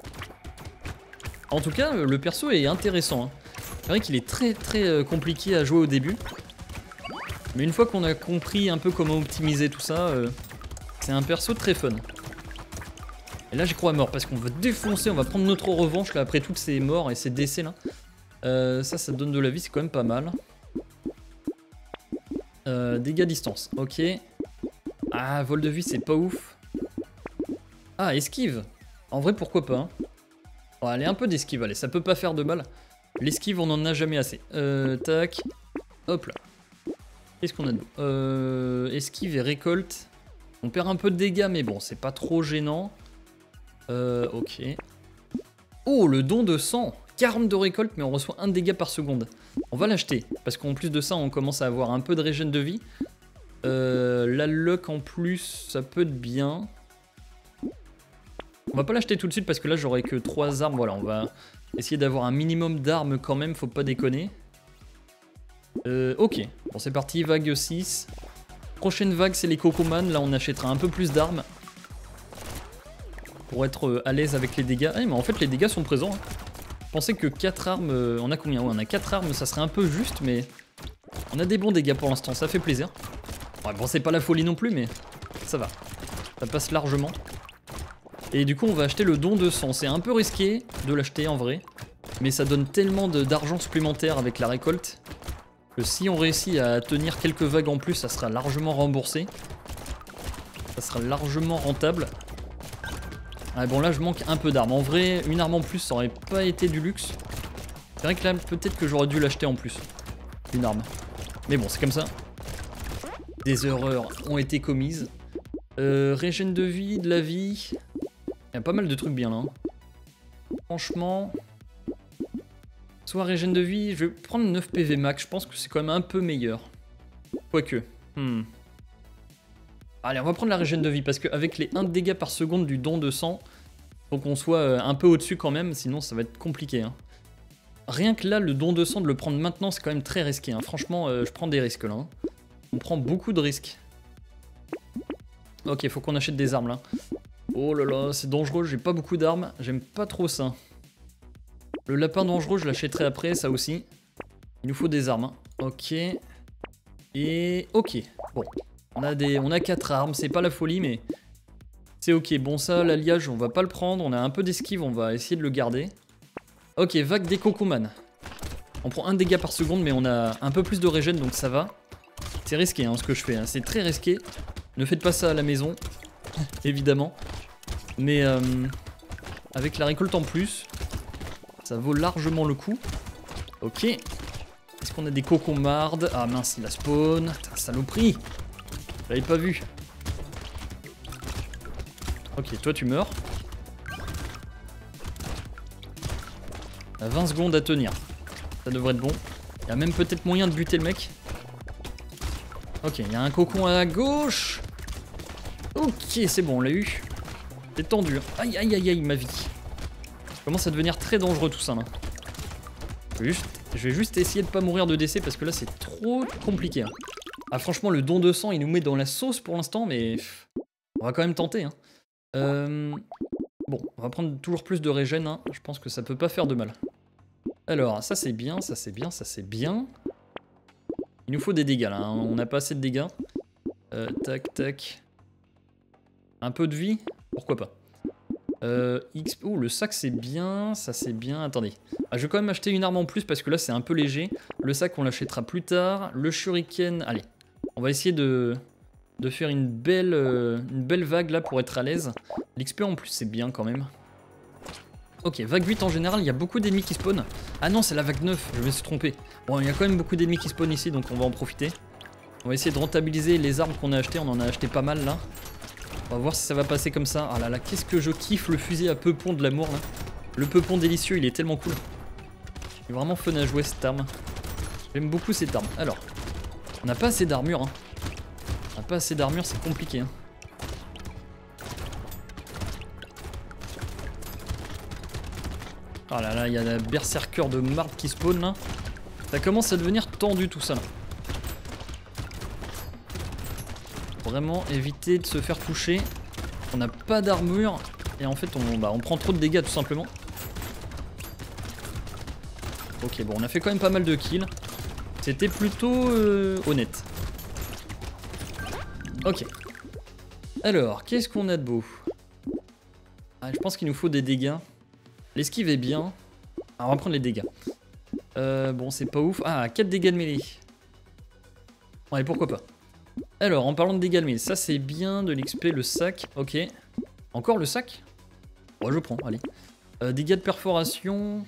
En tout cas, le perso est intéressant. Hein. C'est vrai qu'il est très compliqué à jouer au début. Mais une fois qu'on a compris un peu comment optimiser tout ça, c'est un perso très fun. Et là j'y crois à mort parce qu'on va défoncer, on va prendre notre revanche là après toutes ces morts et ces décès là. Ça donne de la vie, c'est quand même pas mal. Dégâts distance, ok. Ah, vol de vie, c'est pas ouf. Ah, esquive. En vrai, pourquoi pas. Hein. Bon, allez, un peu d'esquive, allez, ça peut pas faire de mal. L'esquive, on en a jamais assez. Tac. Hop là. Qu'est-ce qu'on a de beau? Esquive et récolte. On perd un peu de dégâts, mais bon, c'est pas trop gênant. Ok. Oh, le don de sang. 40 de récolte, mais on reçoit 1 dégât par seconde. On va l'acheter, parce qu'en plus de ça, on commence à avoir un peu de régène de vie. La luck en plus, ça peut être bien. On va pas l'acheter tout de suite, parce que là, j'aurai que 3 armes. Voilà, on va essayer d'avoir un minimum d'armes quand même, faut pas déconner. Ok, bon c'est parti, vague 6. Prochaine vague, c'est les Cocoman. Là, on achètera un peu plus d'armes. Pour être à l'aise avec les dégâts. Ah, mais en fait, les dégâts sont présents. Hein. Je pensais que 4 armes... on a combien? Ouais, on a 4 armes, ça serait un peu juste, mais... On a des bons dégâts pour l'instant, ça fait plaisir. Ouais, bon, c'est pas la folie non plus, mais... Ça va. Ça passe largement. Et du coup, on va acheter le don de sang. C'est un peu risqué de l'acheter, en vrai. Mais ça donne tellement d'argent supplémentaire avec la récolte... que si on réussit à tenir quelques vagues en plus, ça sera largement remboursé. Ça sera largement rentable. Ah bon, là je manque un peu d'armes. En vrai, une arme en plus, ça aurait pas été du luxe. C'est vrai que là, peut-être que j'aurais dû l'acheter en plus. Une arme. Mais bon, c'est comme ça. Des erreurs ont été commises. Régène de vie, de la vie. Il y a pas mal de trucs bien là. Hein. Franchement... Soit régène de vie, je vais prendre 9 PV max, je pense que c'est quand même un peu meilleur. Quoique. Allez, on va prendre la régène de vie, parce qu'avec les 1 de dégâts par seconde du don de sang, faut qu'on soit un peu au-dessus quand même, sinon ça va être compliqué. Hein. Rien que là, le don de sang, de le prendre maintenant, c'est quand même très risqué. Hein. Franchement, je prends des risques là. Hein. On prend beaucoup de risques. Ok, faut qu'on achète des armes là. Oh là là, c'est dangereux, j'ai pas beaucoup d'armes, j'aime pas trop ça. Le lapin dangereux, je l'achèterai après, ça aussi. Il nous faut des armes. Hein. Ok. Et... ok. Bon. On a 4 armes, c'est pas la folie, mais... c'est ok. Bon, ça, l'alliage, on va pas le prendre. On a un peu d'esquive, on va essayer de le garder. Ok, vague des cocoman. On prend 1 dégât par seconde, mais on a un peu plus de régène, donc ça va. C'est risqué, hein, ce que je fais. Hein. C'est très risqué. Ne faites pas ça à la maison. Évidemment. Mais... avec la récolte en plus... ça vaut largement le coup. Ok. Est-ce qu'on a des cocombardes? Ah mince, il a spawn. Putain, saloperie. Je l'avais pas vu. Ok, toi tu meurs. T'as 20 secondes à tenir. Ça devrait être bon. Il y a même peut-être moyen de buter le mec. Ok, il y a un cocon à gauche. Ok, c'est bon, on l'a eu. C'est tendu. Aïe, aïe, aïe, aïe, ma vie. Ça commence à devenir très dangereux tout ça là. Je vais juste essayer de pas mourir de décès parce que là c'est trop compliqué. Hein. Ah franchement le don de sang il nous met dans la sauce pour l'instant mais on va quand même tenter. Hein. Bon on va prendre toujours plus de régène. Hein. Je pense que ça peut pas faire de mal. Alors ça c'est bien, ça c'est bien, ça c'est bien. Il nous faut des dégâts là. Hein. On n'a pas assez de dégâts. Tac tac. Un peu de vie, pourquoi pas. Oh, le sac c'est bien, ça c'est bien, attendez. Ah, je vais quand même acheter une arme en plus parce que là c'est un peu léger. Le sac on l'achètera plus tard. Le shuriken, allez. On va essayer de faire une belle vague là pour être à l'aise. L'XP en plus c'est bien quand même. Ok, vague 8 en général, il y a beaucoup d'ennemis qui spawnent. Ah non, c'est la vague 9, je me suis trompé. Bon, il y a quand même beaucoup d'ennemis qui spawnent ici donc on va en profiter. On va essayer de rentabiliser les armes qu'on a achetées, on en a acheté pas mal là. On va voir si ça va passer comme ça. Ah là là, qu'est-ce que je kiffe le fusil à peupon de l'amour là. Le peupon délicieux, il est tellement cool. Il est vraiment fun à jouer cette arme. J'aime beaucoup cette arme. Alors, on n'a pas assez d'armure. Hein. On n'a pas assez d'armure, c'est compliqué. Hein. Oh là là, il y a la berserker de marde qui spawn là. Ça commence à devenir tendu tout ça là. Vraiment éviter de se faire toucher. On n'a pas d'armure et en fait on prend trop de dégâts tout simplement. Ok bon on a fait quand même pas mal de kills. C'était plutôt honnête. Ok. Alors qu'est-ce qu'on a de beau? Ah, je pense qu'il nous faut des dégâts. L'esquive est bien. Alors on va prendre les dégâts. Bon c'est pas ouf. Ah 4 dégâts de mêlée. Ouais pourquoi pas. Alors, en parlant de dégâts de mêlée, ça c'est bien, de l'XP, le sac, ok. Encore le sac? Ouais, je prends, allez. Dégâts de perforation...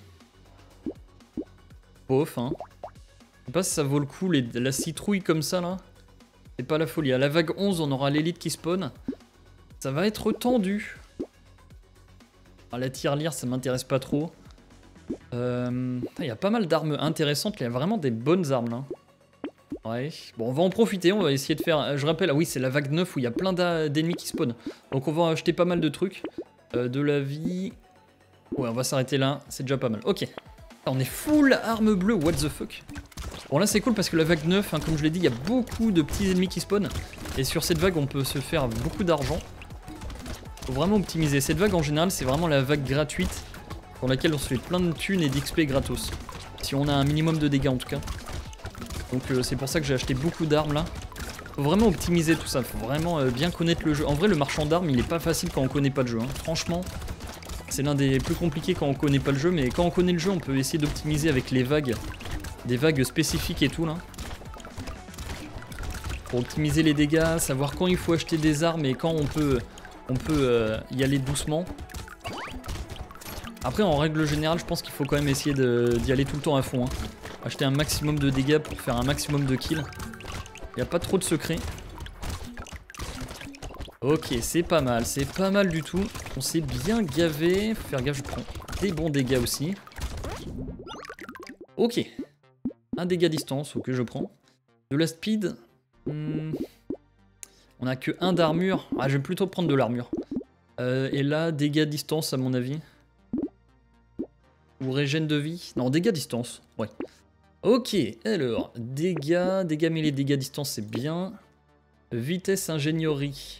Bof, hein. Je sais pas si ça vaut le coup, la citrouille comme ça, là. C'est pas la folie. À la vague 11, on aura l'élite qui spawn. Ça va être tendu. Ah, la tirelire, ça m'intéresse pas trop. Il y a pas mal d'armes intéressantes, il y a vraiment des bonnes armes, là. Ouais, bon on va en profiter, on va essayer de faire... Je rappelle, ah oui c'est la vague 9 où il y a plein d'ennemis qui spawnent. Donc on va acheter pas mal de trucs. De la vie... Ouais on va s'arrêter là, c'est déjà pas mal. Ok. On est full arme bleue, what the fuck. Bon là c'est cool parce que la vague 9, hein, comme je l'ai dit, il y a beaucoup de petits ennemis qui spawnent. Et sur cette vague on peut se faire beaucoup d'argent. Faut vraiment optimiser. Cette vague en général c'est vraiment la vague gratuite. Pour laquelle on se fait plein de thunes et d'XP gratos. Si on a un minimum de dégâts en tout cas. Donc c'est pour ça que j'ai acheté beaucoup d'armes là. Faut vraiment optimiser tout ça, faut vraiment bien connaître le jeu. En vrai le marchand d'armes il est pas facile quand on connaît pas le jeu. Hein. Franchement, c'est l'un des plus compliqués quand on connaît pas le jeu. Mais quand on connaît le jeu on peut essayer d'optimiser avec les vagues. Des vagues spécifiques et tout là. Pour optimiser les dégâts, savoir quand il faut acheter des armes et quand on peut y aller doucement. Après en règle générale je pense qu'il faut quand même essayer d'y aller tout le temps à fond. Hein. Acheter un maximum de dégâts pour faire un maximum de kills. Il n'y a pas trop de secrets. Ok, c'est pas mal du tout. On s'est bien gavé. Faut faire gaffe, je prends des bons dégâts aussi. Ok. Un dégât distance, ok, je prends. De la speed. On a que 1 d'armure. Ah, je vais plutôt prendre de l'armure. Et là, dégâts distance à mon avis. Ou régène de vie. Non, dégâts distance, ouais. Ok, alors, dégâts mêlés, dégâts distance, c'est bien. Vitesse ingénierie.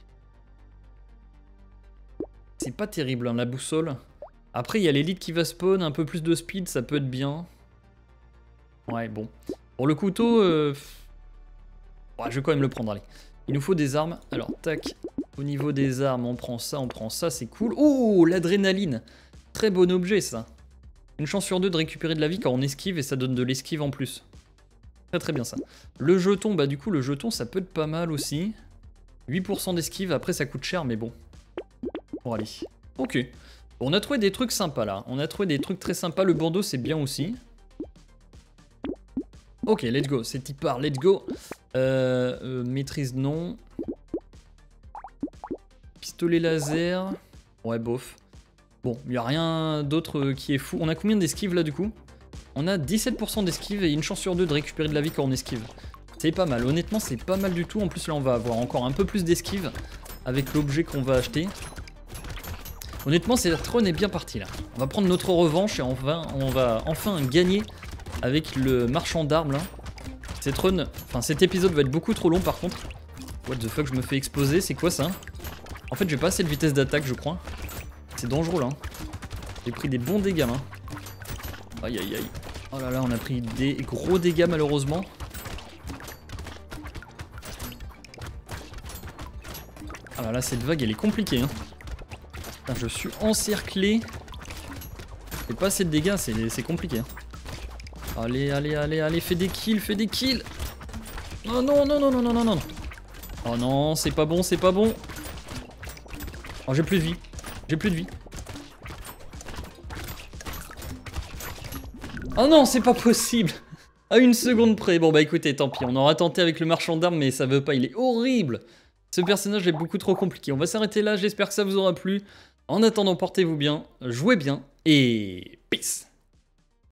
C'est pas terrible, hein, la boussole. Après, il y a l'élite qui va spawn, un peu plus de speed, ça peut être bien. Ouais, bon. Pour le couteau, ouais, je vais quand même le prendre, allez. Il nous faut des armes. Alors, tac. Au niveau des armes, on prend ça, c'est cool. Oh, l'adrénaline. Très bon objet, ça. Une chance sur 2 de récupérer de la vie quand on esquive et ça donne de l'esquive en plus. Très très bien ça. Le jeton, bah du coup le jeton ça peut être pas mal aussi. 8% d'esquive, après ça coûte cher mais bon. Bon allez. Ok. Bon, on a trouvé des trucs sympas là. On a trouvé des trucs très sympas. Le bandeau c'est bien aussi. Ok, let's go. C'est type part, let's go. Maîtrise non. Pistolet laser. Ouais, bof. Bon, il n'y a rien d'autre qui est fou. On a combien d'esquive là du coup? On a 17% d'esquive et une chance sur 2 de récupérer de la vie quand on esquive. C'est pas mal, honnêtement c'est pas mal du tout. En plus là on va avoir encore un peu plus d'esquive avec l'objet qu'on va acheter. Honnêtement cette run est bien partie là. On va prendre notre revanche et on va enfin gagner avec le marchand d'armes là. Cette run, enfin cet épisode va être beaucoup trop long par contre. What the fuck, je me fais exploser, c'est quoi ça? En fait j'ai pas assez de vitesse d'attaque je crois. C'est dangereux là. J'ai pris des bons dégâts là. Aïe aïe aïe. Oh là là, on a pris des gros dégâts malheureusement. Ah là là, cette vague elle est compliquée. Hein. Putain, je suis encerclé. C'est pas assez de dégâts, c'est compliqué. Hein. Allez, allez, allez, allez, fais des kills, fais des kills. Oh non, non, non, non, non, non, non. Oh non, c'est pas bon, c'est pas bon. Oh, j'ai plus de vie. J'ai plus de vie. Oh non, c'est pas possible. À une seconde près. Bon bah écoutez, tant pis. On aura tenté avec le marchand d'armes, mais ça veut pas. Il est horrible. Ce personnage est beaucoup trop compliqué. On va s'arrêter là. J'espère que ça vous aura plu. En attendant, portez-vous bien, jouez bien et peace.